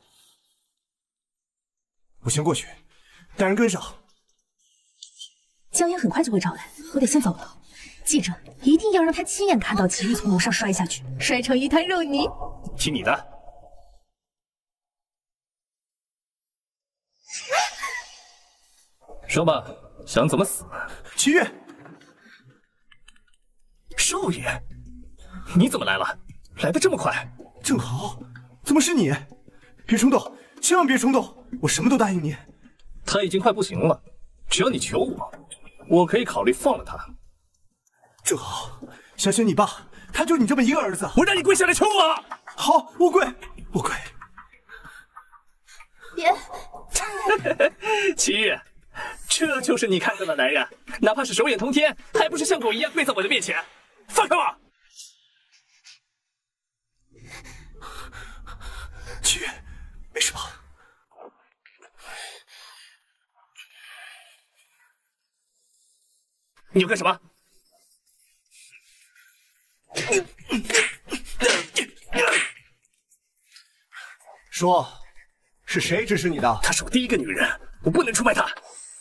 我先过去，带人跟上。
江眼很快就会找来，我得先走了。记着，一定要让他亲眼看到齐豫从楼上摔下去，摔成一滩肉泥。
听你的。说吧，想怎么死？
齐豫，
少爷，你怎么来了？来得这么快？
正好，怎么是你？别冲动，千万别冲动，我什么都答应你。
他已经快不行了，只要你求我，我可以考虑放了他。
正好，想想你爸，他就你这么一个儿子，
我让你跪下来求我。
好，我跪，我跪。
别，
齐豫，这就是你看上的男人，哪怕是手眼通天，还不是像狗一样跪在我的面前？放开我！
齐豫，没事吧？
你要干什么？
说，是谁指使你的？
她是我第一个女人，我不能出卖她。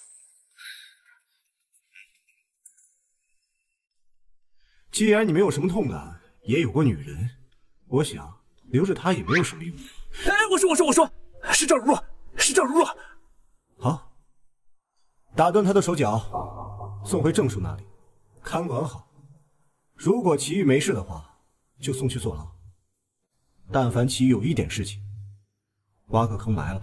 既然你没有什么痛感，也有过女人，我想留着她也没有什么用。
哎，我说我说我说，是赵如若，是赵如若。
好，打断她的手脚，送回郑叔那里，看管好。如果齐豫没事的话，就送去坐牢。但凡齐豫有一点事情，挖个坑埋了吧。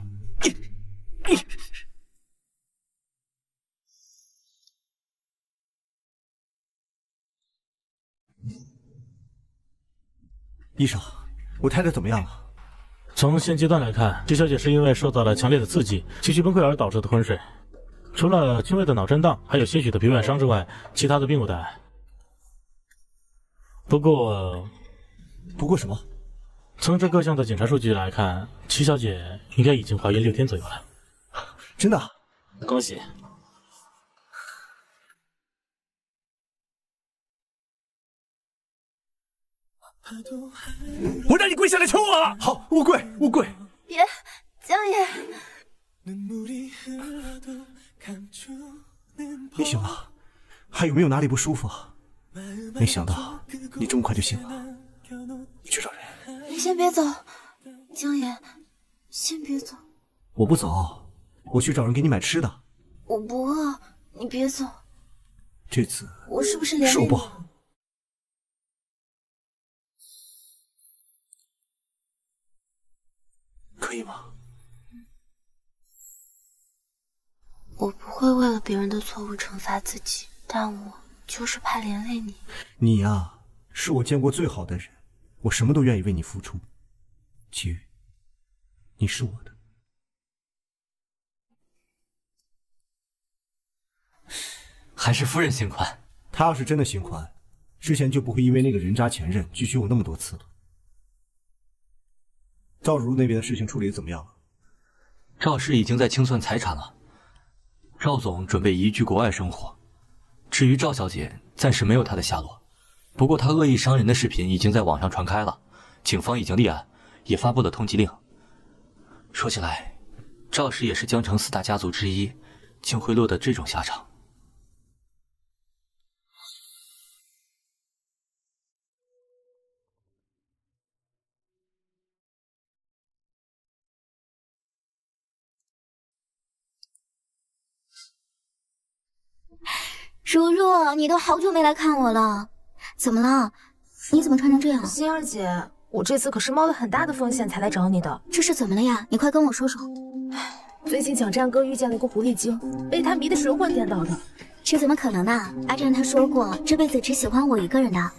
医生，我太太怎么样了？
从现阶段来看，季小姐是因为受到了强烈的刺激，情绪崩溃而导致的昏睡。除了轻微的脑震荡，还有些许的皮外伤之外，其他的并无大碍。不过，
不过什么？
从这各项的检查数据来看，齐小姐应该已经怀孕六天左右了。
真的？
恭喜！我让你跪下来求我！
好，我跪，我跪。
别，江爷。
你醒了？还有没有哪里不舒服？没想到你这么快就醒了。你去找人。
你先别走，江爷，先别走。
我不走，我去找人给你买吃的。
我不饿，你别走。
这次
我是不是连累你？
是我不好。可以吗？
我不会为了别人的错误惩罚自己，但我就是怕连累你。
你呀、啊，是我见过最好的人，我什么都愿意为你付出。齐宇，你是我的。
还是夫人心宽。
他要是真的心宽，之前就不会因为那个人渣前任拒绝我那么多次了。赵如那边的事情处理的怎么样了？
赵氏已经在清算财产了，赵总准备移居国外生活。至于赵小姐，暂时没有她的下落。不过她恶意伤人的视频已经在网上传开了，警方已经立案，也发布了通缉令。说起来，赵氏也是江城四大家族之一，竟会落得这种下场。
如如，你都好久没来看我了，怎么了？你怎么穿成这样？
心儿姐，我这次可是冒了很大的风险才来找你的。
这是怎么了呀？你快跟我说说。
最近蒋战哥遇见了一个狐狸精，被他迷得神魂颠倒的。
这怎么可能呢？阿战他说过，这辈子只喜欢我一个人的。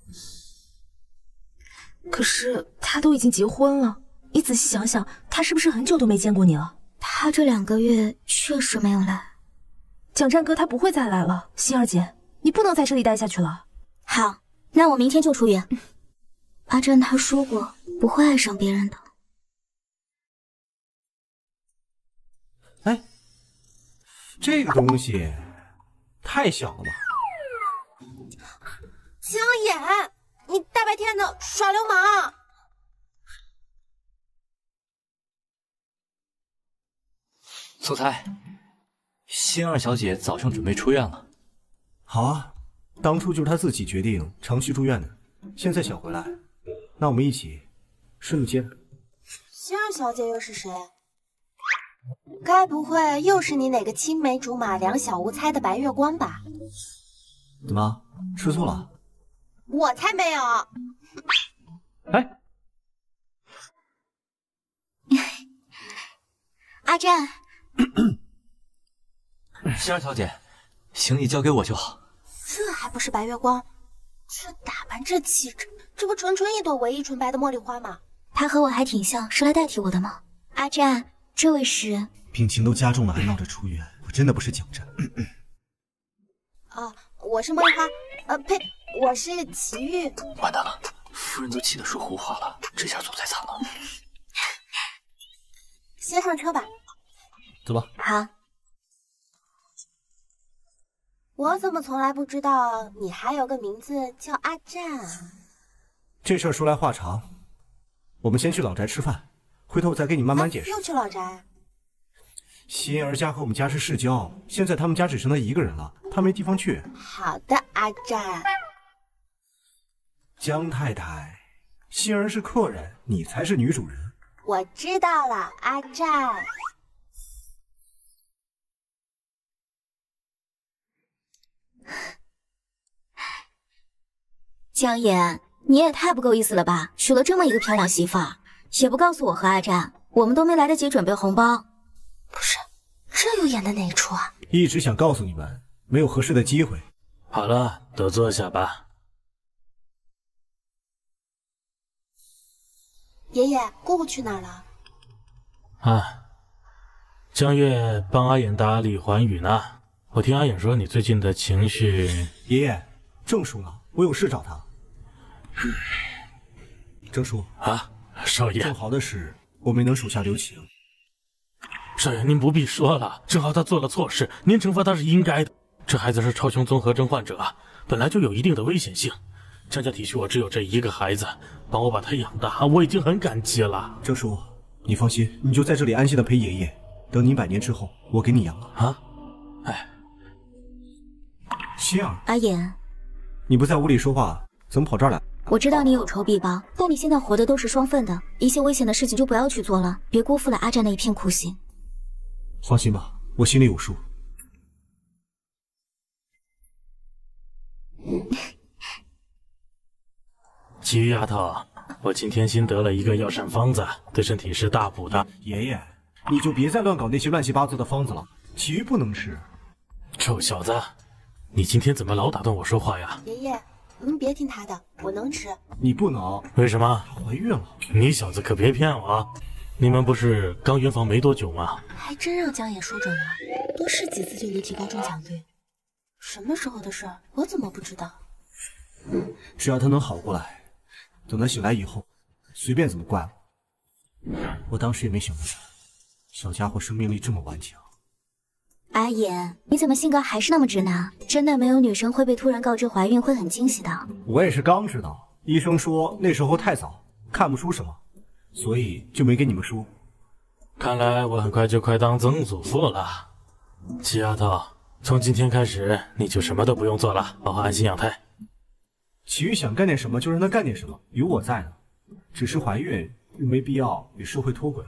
可是他都已经结婚了，你仔细想想，他是不是很久都没见过你了？
他这两个月确实没有来。
蒋战哥他不会再来了，心儿姐，你不能在这里待下去了。
好，那我明天就出院。嗯、阿战他说过不会爱上别人的。
哎，这个东西太小了吧？
江野，你大白天的耍流氓！
总裁。仙儿小姐早上准备出院了。
好啊，当初就是她自己决定长期住院的，现在想回来，那我们一起顺路接她。
仙儿小姐又是谁？该不会又是你哪个青梅竹马、两小无猜的白月光吧？
怎么吃醋了？
我才没有！
哎，
阿战。
仙儿小姐，行李交给我就好。
这还不是白月光？这打扮，这气质，这不纯纯一朵唯一纯白的茉莉花吗？
他和我还挺像，是来代替我的吗？阿战，这位是……
病情都加重了，还闹着出院，我真的不是蒋战。
啊，我是茉莉花，呃，呸，我是齐玉。
完蛋了，夫人都气得说胡话了，这下总裁惨了。
先上车吧。
走吧。
好。
我怎么从来不知道你还有个名字叫阿战啊？
这事儿说来话长，我们先去老宅吃饭，回头我再给你慢慢解释。
啊、又去老宅？
心儿家和我们家是世交，现在他们家只剩他一个人了，他没地方去。
好的，阿战。
江太太，心儿是客人，你才是女主人。
我知道了，阿战。
江野，你也太不够意思了吧！娶了这么一个漂亮媳妇儿，也不告诉我和阿战，我们都没来得及准备红包。
不是，这又演的哪一出啊？
一直想告诉你们，没有合适的机会。
好了，都坐下吧。
爷爷，姑姑去哪儿了？
啊，江月帮阿衍打理还羽呢。我听阿衍说你最近的情绪……
爷爷，郑叔呢？我有事找他。郑叔
啊，少爷，
正好的是我没能手下留情。
少爷，您不必说了，正好他做了错事，您惩罚他是应该的。这孩子是超雄综合征患者，本来就有一定的危险性。江家体恤我只有这一个孩子，帮我把他养大，我已经很感激了。
郑叔，你放心，你就在这里安心的陪爷爷，等你百年之后，我给你养了。
啊？哎，
心儿，
阿言，
你不在屋里说话，怎么跑这儿来？
我知道你有仇必报，但你现在活的都是双份的，一些危险的事情就不要去做了，别辜负了阿战那一片苦心。
放心吧，我心里有数。
齐豫丫头，我今天新得了一个药膳方子，对身体是大补的。
爷爷，你就别再乱搞那些乱七八糟的方子了，齐豫不能吃。
臭小子，你今天怎么老打断我说话呀？
爷爷，您别听他的，我能吃。
你不能。
为什么？
怀孕了。
你小子可别骗我啊！你们不是刚圆房没多久吗？
还真让江野说准了，多试几次就能提高中奖率。什么时候的事儿，我怎么不知道？
只要他能好过来，等他醒来以后，随便怎么怪我。我当时也没想到，小家伙生命力这么顽强。
阿言，你怎么性格还是那么直男？真的没有女生会被突然告知怀孕会很惊喜的。
我也是刚知道，医生说那时候太早，看不出什么，所以就没跟你们说。
看来我很快就快当曾祖父了。齐丫头，从今天开始你就什么都不用做了，好好安心养胎。
齐豫想干点什么就让他干点什么，有我在呢。只是怀孕又没必要与社会脱轨。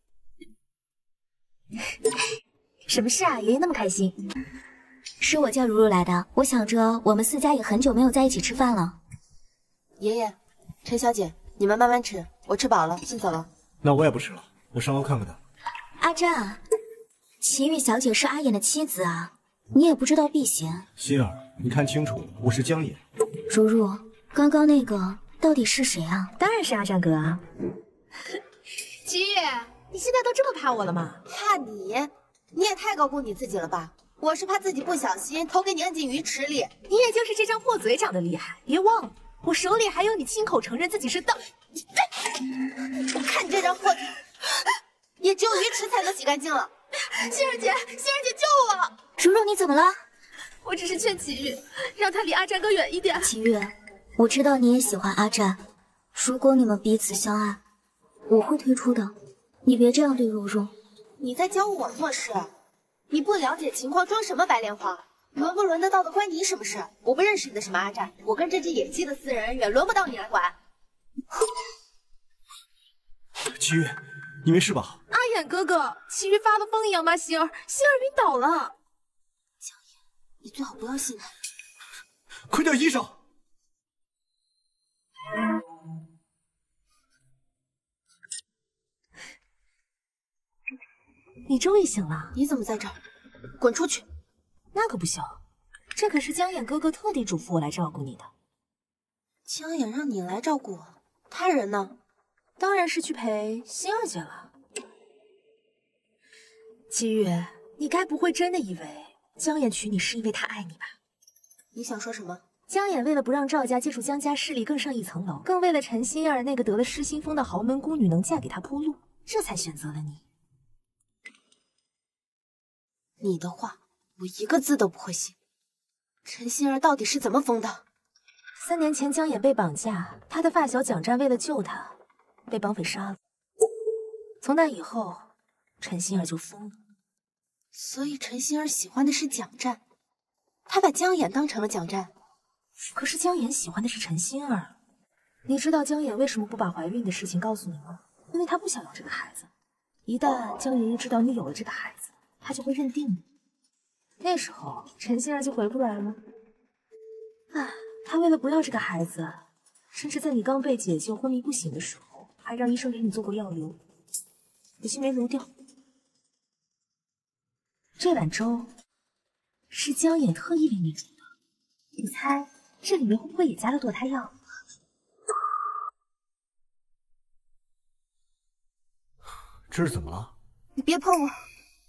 什么事啊？爷爷那么开心？
是我叫如如来的，我想着我们四家也很久没有在一起吃饭了。
爷爷，陈小姐，你们慢慢吃，我吃饱了，先走了。
那我也不吃了，我上楼看看他。
阿战，齐豫小姐是阿言的妻子啊，你也不知道避嫌。
心儿，你看清楚，我是江野。
如如，刚刚那个到底是谁啊？
当然是阿战哥啊。
齐豫，
你现在都这么怕我了吗？
怕你？你也太高估你自己了吧！我是怕自己不小心头给你摁进鱼池里。
你也就是这张破嘴长得厉害，别忘了我手里还有你亲口承认自己是盗。
我看你这张破嘴，也只有鱼池才能洗干净了。
杏儿姐，杏儿姐救我！
如如，你怎么了？
我只是劝齐豫，让他离阿战哥远一点。
齐豫，我知道你也喜欢阿战，如果你们彼此相爱，我会退出的。你别这样对如如。
你在教我做事？你不了解情况，装什么白莲花？轮不轮得到的关你什么事？我不认识你的什么阿战，我跟这只野鸡的私人恩怨，轮不到你来管。
齐豫，你没事吧？
阿衍哥哥，齐豫发了疯一样骂星儿，星儿晕倒了。
江野，你最好不要信他。
快叫医生！
你终于醒了，
你怎么在这儿？滚出去！
那可不行，这可是江衍哥哥特地嘱咐我来照顾你的。
江衍让你来照顾我，他人呢？
当然是去陪星儿姐了。齐豫，你该不会真的以为江衍娶你是因为他爱你吧？
你想说什么？
江衍为了不让赵家接触江家势力更上一层楼，更为了陈心儿那个得了失心疯的豪门孤女能嫁给他铺路，这才选择了你。
你的话，我一个字都不会信。陈心儿到底是怎么疯的？
三年前江衍被绑架，他的发小蒋战为了救他，被绑匪杀了。从那以后，陈心儿就疯了。
所以陈心儿喜欢的是蒋战，他把江衍当成了蒋战。
可是江衍喜欢的是陈心儿。你知道江衍为什么不把怀孕的事情告诉你吗？因为他不想要这个孩子。一旦江衍一知道你有了这个孩子，他就会认定你，那时候陈心儿就回不来了。唉，他为了不要这个孩子，甚至在你刚被解救昏迷不醒的时候，还让医生给你做过药流，可惜没流掉。这碗粥是江衍特意为你煮的，你猜这里面会不会也加了堕胎药？
这是怎么了？
你别碰我！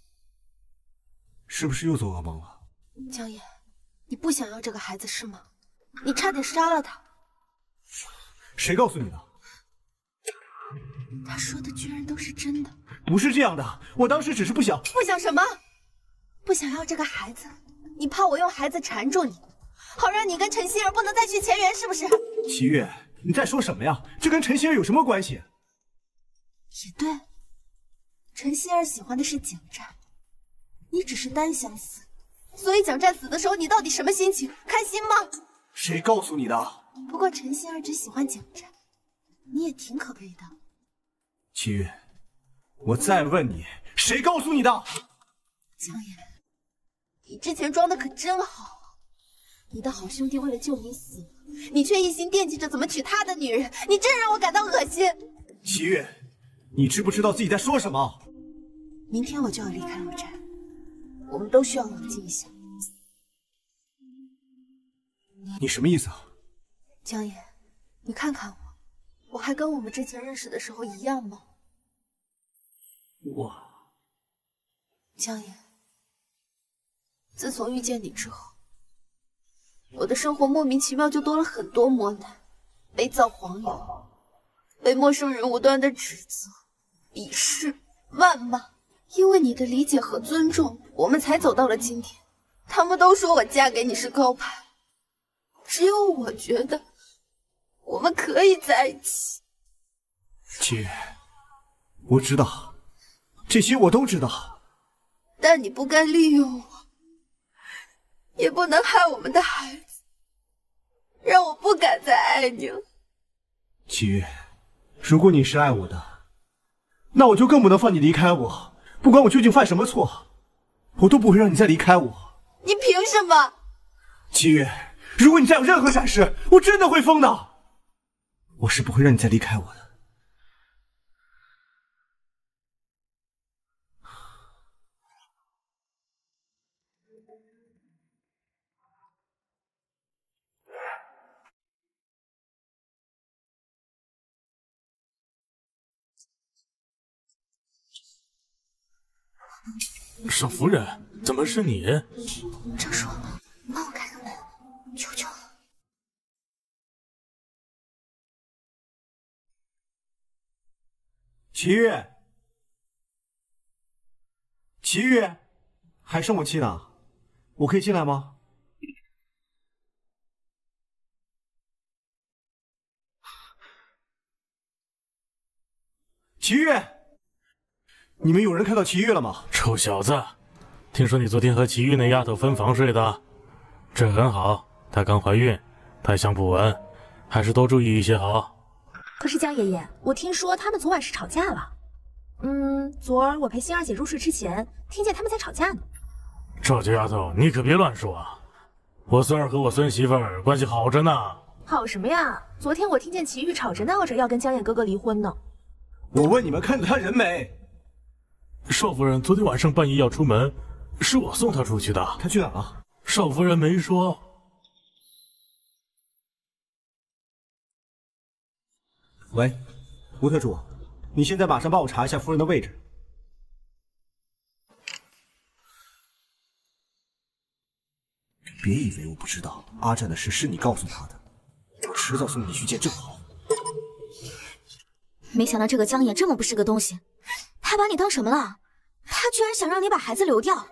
是不是又做噩梦了？
江衍，你不想要这个孩子是吗？你差点杀了他。
谁告诉你的？
他说的居然都是真的。
不是这样的，我当时只是不想。
不想什么？不想要这个孩子？你怕我用孩子缠住你，好让你跟陈希儿不能再续前缘，是不是？
齐月，你在说什么呀？这跟陈希儿有什么关系？
也对，陈希儿喜欢的是蒋战，你只是单相思，所以蒋战死的时候你到底什么心情？开心吗？
谁告诉你的？
不过陈希儿只喜欢蒋战，你也挺可悲的。
齐月，我再问你，谁告诉你的？
蒋野，你之前装的可真好，你的好兄弟为了救你死了，你却一心惦记着怎么娶他的女人，你真让我感到恶心。
齐月，你知不知道自己在说什么？
明天我就要离开陆战，我们都需要冷静一下。
你什么意思啊？
江野，你看看我，我还跟我们之前认识的时候一样吗？
我……
江野，自从遇见你之后，我的生活莫名其妙就多了很多磨难，被造黄油，被陌生人无端的指责、鄙视、谩骂。因为你的理解和尊重，我们才走到了今天。他们都说我嫁给你是高攀，只有我觉得我们可以在一起。
齐月，我知道，这些我都知道，
但你不该利用我，也不能害我们的孩子，让我不敢再爱你了。
齐月，如果你是爱我的，那我就更不能放你离开我。不管我究竟犯什么错，我都不会让你再离开我。
你凭什么？
齐月，如果你再有任何闪失，我真的会疯的。我是不会让你再离开我的。
少夫人，怎么是你？
郑叔，帮我开个门，求求了。
齐月，齐月，还生我气呢？我可以进来吗？齐月。你们有人看到齐玉了吗？
臭小子，听说你昨天和齐玉那丫头分房睡的，这很好。她刚怀孕，胎象不稳，还是多注意一些好。
可是江爷爷，我听说他们昨晚是吵架了。嗯，昨儿我陪星儿姐入睡之前，听见他们在吵架呢。
赵家丫头，你可别乱说啊！我孙儿和我孙媳妇儿关系好着呢。
好什么呀？昨天我听见齐玉吵着闹着要跟江野哥哥离婚呢。
我问你们看到他人没？
少夫人昨天晚上半夜要出门，是我送她出去的。
她去哪了？
少夫人没说。
喂，吴特助，你现在马上帮我查一下夫人的位置。别以为我不知道阿战的事是你告诉他的，我迟早送你去见正好。
没想到这个江野这么不是个东西。他把你当什么了？他居然想让你把孩子流掉！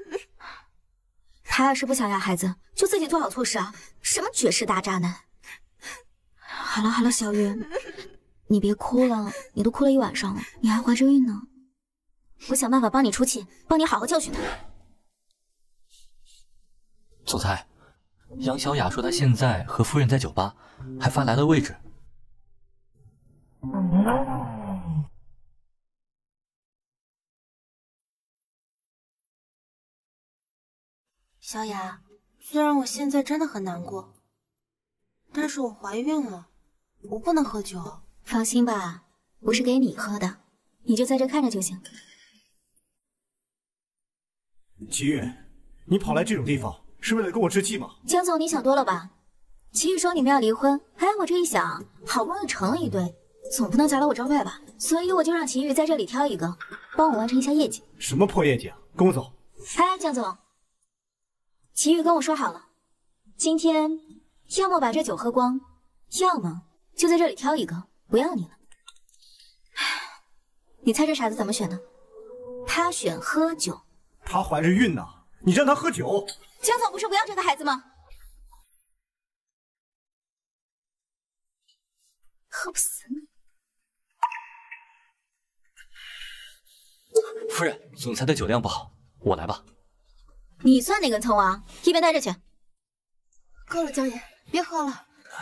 他要是不想要孩子，就自己做好措施啊！什么绝世大渣男！好了好了，小玉，你别哭了，你都哭了一晚上了，你还怀着孕呢。我想办法帮你出气，帮你好好教训他。
总裁，杨小雅说她现在和夫人在酒吧，还发来了位置。
小雅，虽然我现在真的很难过，但是我怀孕了，我不能喝酒。
放心吧，不是给你喝的，你就在这看着就行。
齐玉，你跑来这种地方是为了跟我置气吗？
江总，你想多了吧？齐玉说你们要离婚，哎，我这一想，好不容易成了一对，总不能砸了我招牌吧？所以我就让齐玉在这里挑一个，帮我完成一下业绩。
什么破业绩啊？跟我走。
哎，江总。齐玉跟我说好了，今天要么把这酒喝光，要么就在这里挑一个，不要你了。唉， 你猜这傻子怎么选的？他选喝酒。
她怀着孕呢，你让她喝酒？
江总不是不要这个孩子吗？喝不死你。
夫人，总裁的酒量不好，我来吧。
你算哪根葱啊？一边待着去。
够了，江爷，别喝了。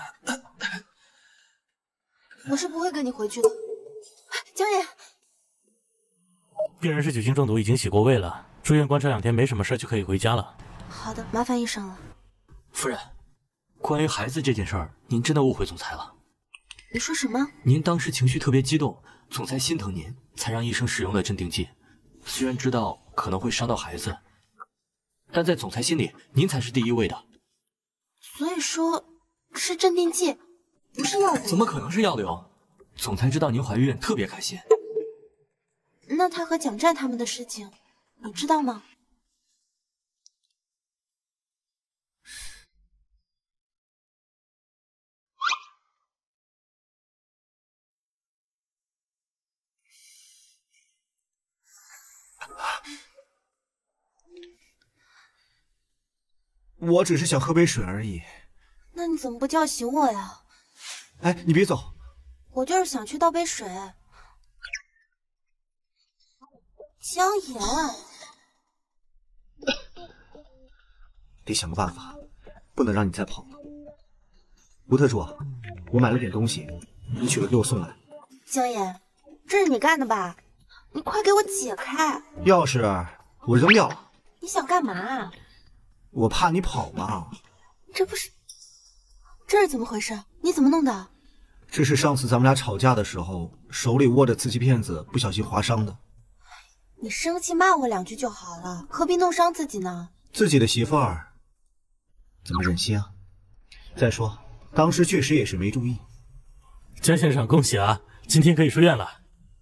我是不会跟你回去的。江爷，
病人是酒精中毒，已经洗过胃了，住院观察两天，没什么事就可以回家了。
好的，麻烦医生了。
夫人，关于孩子这件事儿，您真的误会总裁了。
你说什么？
您当时情绪特别激动，总裁心疼您，才让医生使用了镇定剂。虽然知道可能会伤到孩子，但在总裁心里，您才是第一位的。
所以说，是镇定剂，不是药流。
怎么可能是药流？总裁知道您怀孕，特别开心。
那他和蒋战他们的事情，你知道吗？
我只是想喝杯水而已。
那你怎么不叫醒我呀？
哎，你别走。
我就是想去倒杯水。江岩，
得想个办法，不能让你再跑了。吴特助，我买了点东西，你取了给我送来。
江岩，这是你干的吧？你快给我解开！
钥匙我扔掉了。
你想干嘛？
我怕你跑嘛。
这不是，这是怎么回事？你怎么弄的？
这是上次咱们俩吵架的时候，手里握着瓷器片子，不小心划伤的。
你生气骂我两句就好了，何必弄伤自己呢？
自己的媳妇儿，怎么忍心啊？再说，当时确实也是没注意。
江先生，恭喜啊，今天可以出院了。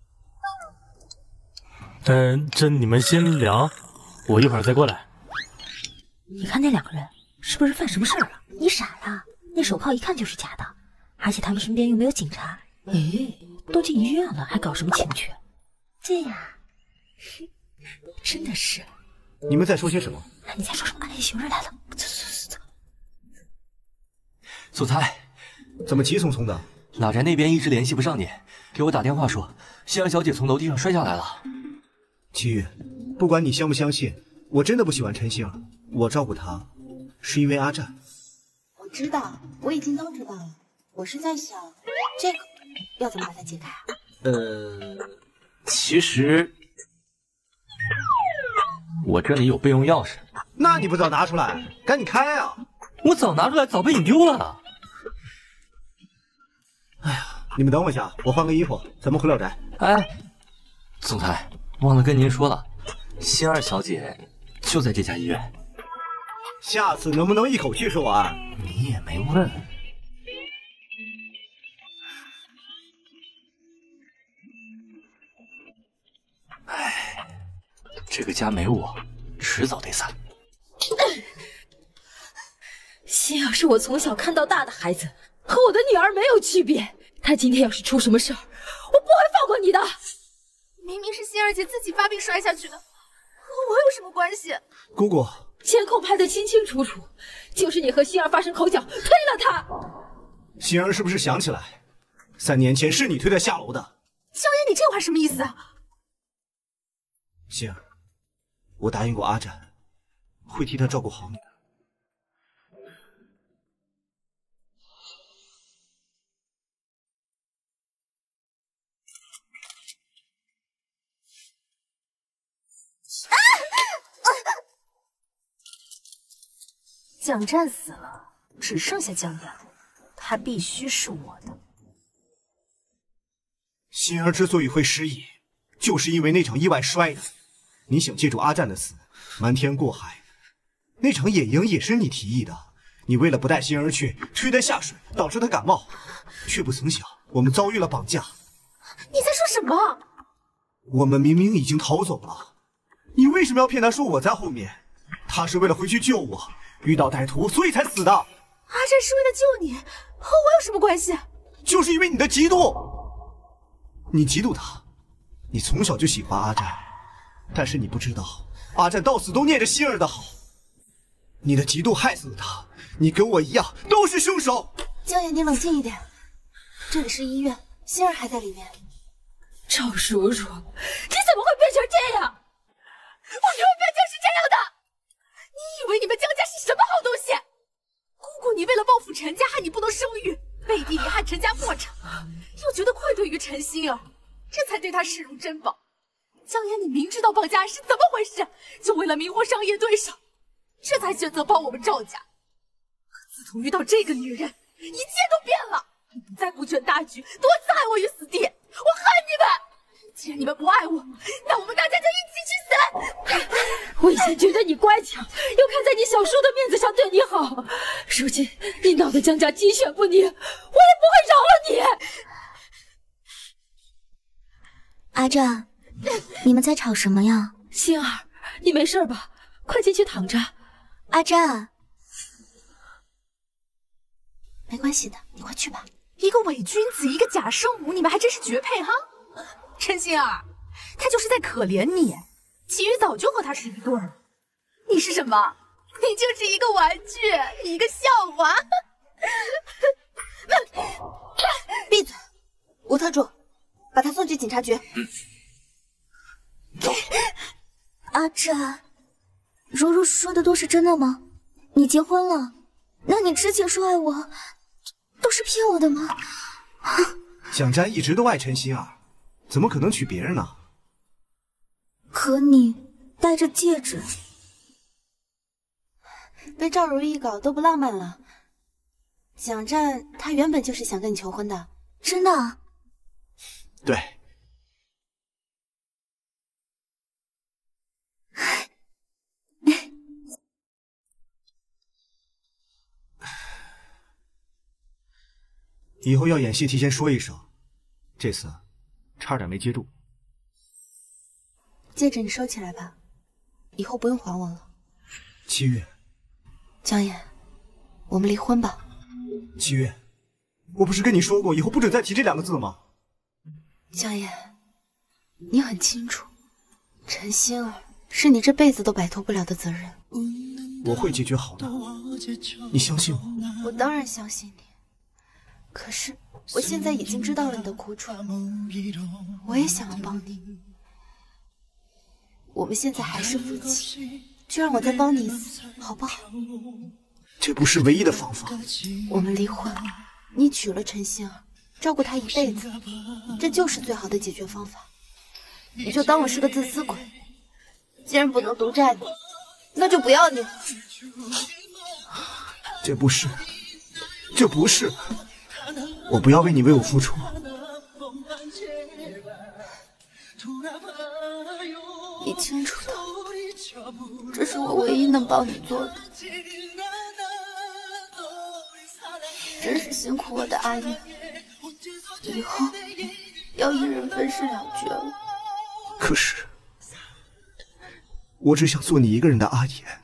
嗯，这你们先聊，我一会儿再过来。
你看那两个人是不是犯什么事儿了？你傻了？那手铐一看就是假的，而且他们身边又没有警察。哎，都进医院了，还搞什么情趣？对呀，真的是。
你们在说些什么？
你在说什么？哎，有人来了！走走走走。
总裁，
怎么急匆匆的？
老宅那边一直联系不上你，给我打电话说，希儿小姐从楼梯上摔下来了。
齐宇，不管你相不相信，我真的不喜欢陈星儿。我照顾她，是因为阿战。
我知道，我已经都知道了。我是在想，这个要怎么把它解开啊？
呃，其实我这里有备用钥匙。
那你不早拿出来，赶紧开啊！
我早拿出来，早被你丢了。
哎呀，你们等我一下，我换个衣服，咱们回老宅。
哎，总裁，忘了跟您说了，星儿小姐就在这家医院。
下次能不能一口气说完？
你也没问。哎，这个家没我，迟早得散。
星儿是我从小看到大的孩子，和我的女儿没有区别。她今天要是出什么事儿，我不会放过你的。
明明是星儿姐自己发病摔下去的，和我有什么关系？
姑姑，
监控拍得清清楚楚，就是你和星儿发生口角，推了她。
星儿是不是想起来，三年前是你推她下楼的？
萧炎，你这话什么意思啊？
星儿，我答应过阿展，会替他照顾好你的。
蒋战死了，只剩下江阳，他必须是我的。
星儿之所以会失忆，就是因为那场意外摔的。你想借助阿战的死瞒天过海，那场野营也是你提议的。你为了不带星儿去，推她下水，导致她感冒，却不曾想我们遭遇了绑架。
你在说什么？
我们明明已经逃走了，你为什么要骗他说我在后面？他是为了回去救我，遇到歹徒所以才死的。阿
战是为了救你，和我有什么关系？
就是因为你的嫉妒，你嫉妒他， 你从小就喜欢阿占，但是你不知道，阿占到死都念着希儿的好。你的嫉妒害死了他，你跟我一样都是凶手。
江野，你冷静一点，这里是医院，希儿还在里面。
赵叔叔，你怎么会变成这样？我什么表情是这样的？你以为你们江家是什么好东西？姑姑，你为了报复陈家，害你不能生育，背地里害陈家破产，又觉得愧对于陈心儿，这才对他视如珍宝。江岩，你明知道帮家是怎么回事，就为了迷惑商业对手，这才选择帮我们赵家。可自从遇到这个女人，一切都变了。你不再顾全大局，多次害我于死地，我恨你们！既然你们不爱我，那我们大家就一起去死！我以前觉得你乖巧，又看在你小叔的面子上对你好，如今你闹得江家鸡犬不宁，我也不会饶了你。
阿占，你们在吵什么呀？
心儿，你没事吧？快进去躺着。
阿占，
没关系的，你快去吧。
一个伪君子，一个假圣母，你们还真是绝配哈！陈心儿，他就是在可怜你，其余早就和他是一对儿。你是什么？你就是一个玩具，一个笑话。
闭嘴！吴特助，把他送去警察局。
走。
阿占，如如说的都是真的吗？你结婚了？那你之前说爱我，都是骗我的吗？
蒋家一直都爱陈心儿，怎么可能娶别人呢？
可你戴着戒指，
被赵如意搞都不浪漫了。蒋战他原本就是想跟你求婚的，
真的？
对。以后要演戏提前说一声，这次差点没接住。
戒指你收起来吧，以后不用还我了。
七月，
江野，我们离婚吧。
七月，我不是跟你说过以后不准再提这两个字吗？
江野，你很清楚，陈心儿是你这辈子都摆脱不了的责任。
我会解决好的，你相信我。
我当然相信你。可是我现在已经知道了你的苦楚，我也想要帮你。我们现在还是夫妻，就让我再帮你一次，好不好？
这不是唯一的方法。
我们离婚，你娶了陈心儿，照顾她一辈子，这就是最好的解决方法。你就当我是个自私鬼，既然不能独占你，那就不要你了。
这不是，这不是。我不要为你为我付出。
你清楚的，这是我唯一能帮你做的。真是辛苦我的阿言，以后要一人分饰两角了。
可是，我只想做你一个人的阿言。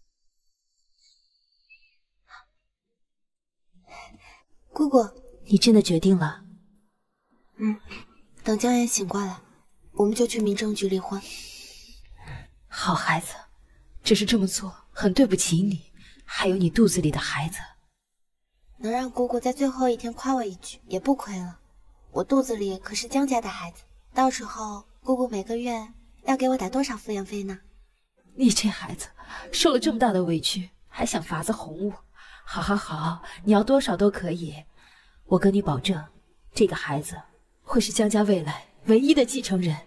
姑姑。
你真的决定了？
嗯，等江岩醒过来，我们就去民政局离婚。
好孩子，只是这么做很对不起你，还有你肚子里的孩子。
能让姑姑在最后一天夸我一句，也不亏了。我肚子里可是江家的孩子，到时候姑姑每个月要给我打多少抚养费呢？
你这孩子受了这么大的委屈，还想法子哄我？好好好，你要多少都可以。我跟你保证，这个孩子会是江家未来唯一的继承人。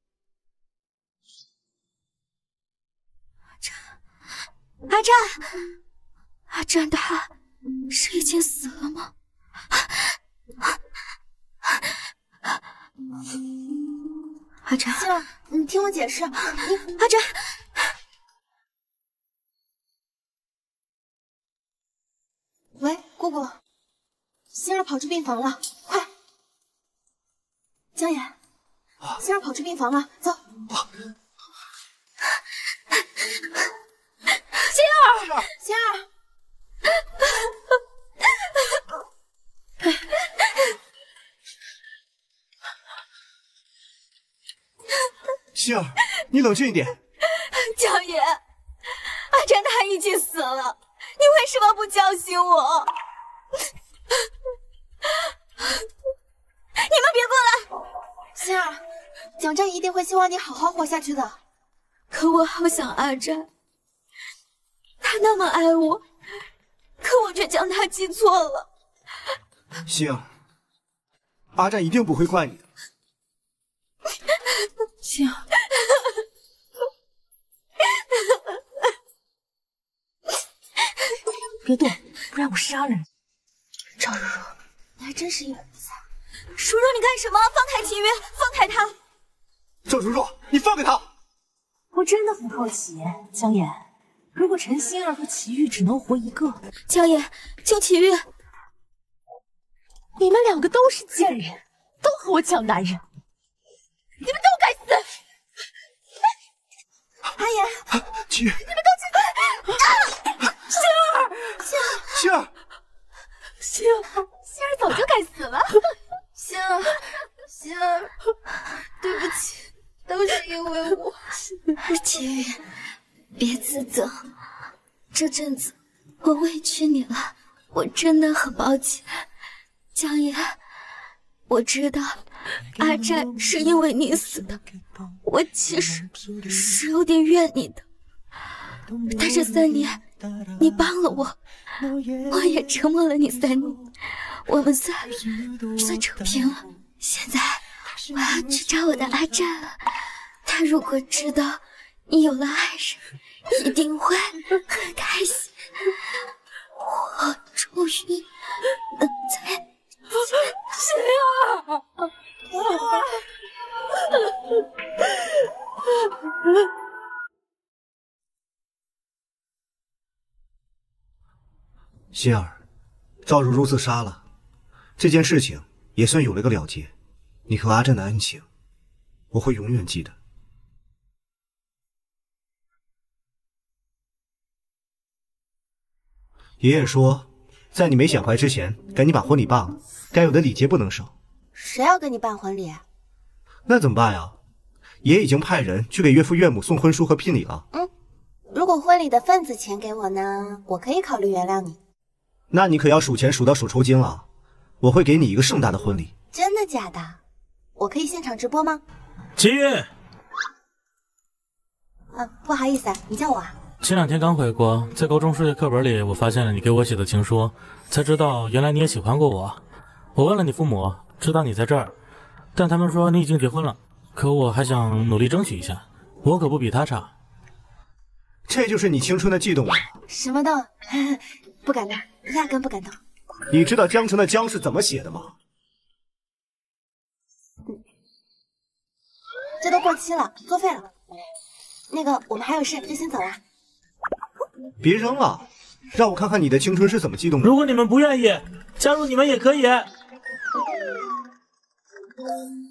阿占，阿占，阿占他是已经死了吗？阿占，
心儿，你听我解释。你
阿占，
喂，姑姑。心儿跑出病房了，快！江岩，心儿跑出病房了，走。
心儿，
心儿，
星儿，你冷静一点。
江野，阿占他已经死了，你为什么不叫醒我？你们别过来！
星儿，蒋战一定会希望你好好活下去的。
可我好想阿占，他那么爱我，可我却将他记错了。
星儿，阿占一定不会怪你的。
星儿，别动，不然我杀了你。赵如如，
你还真是一本不才。
叔叔，你干什么？放开齐月，放开他！
赵如如，你放开他！
我真的很好奇，江野，如果陈星儿和齐玉只能活一个，
江野，救齐玉！
你们两个都是贱人，都和我抢男人，你们都该死！
阿言，
齐玉，
你们都去！啊！星儿，
星儿，
星儿，星儿早就该死了。
星儿，星儿，对不起，都是因为我。
齐玉，别自责，这阵子我委屈你了，我真的很抱歉。江野，我知道阿占是因为你死的，我其实是有点怨你的，但这三年你帮了我，我也折磨了你三年，我们算算扯平了。现在我要去找我的阿占了，他如果知道你有了爱人，一定会很开心。我终于能在。
星儿，
星儿，赵如如自杀了，这件事情也算有了个了结。你和阿占的恩情，我会永远记得。爷爷说，在你没显怀之前，赶紧把婚礼办了，该有的礼节不能少。
谁要跟你办婚礼？
那怎么办呀？爷已经派人去给岳父岳母送婚书和聘礼了。
嗯，如果婚礼的份子钱给我呢，我可以考虑原谅你。
那你可要数钱数到手抽筋了，我会给你一个盛大的婚礼。
真的假的？我可以现场直播吗？
齐玉，
啊，不好意思，你叫我啊。
前两天刚回国，在高中数学课本里，我发现了你给我写的情书，才知道原来你也喜欢过我。我问了你父母，知道你在这儿，但他们说你已经结婚了。可我还想努力争取一下，我可不比他差。
这就是你青春的悸动吗？
什么动？不敢动，压根不敢动。
你知道江城的江是怎么写的吗？
这都过期了，作废了。那个，我们还有事，就先走了。
别扔了，让我看看你的青春是怎么悸动的。
如果你们不愿意加入，你们也可以。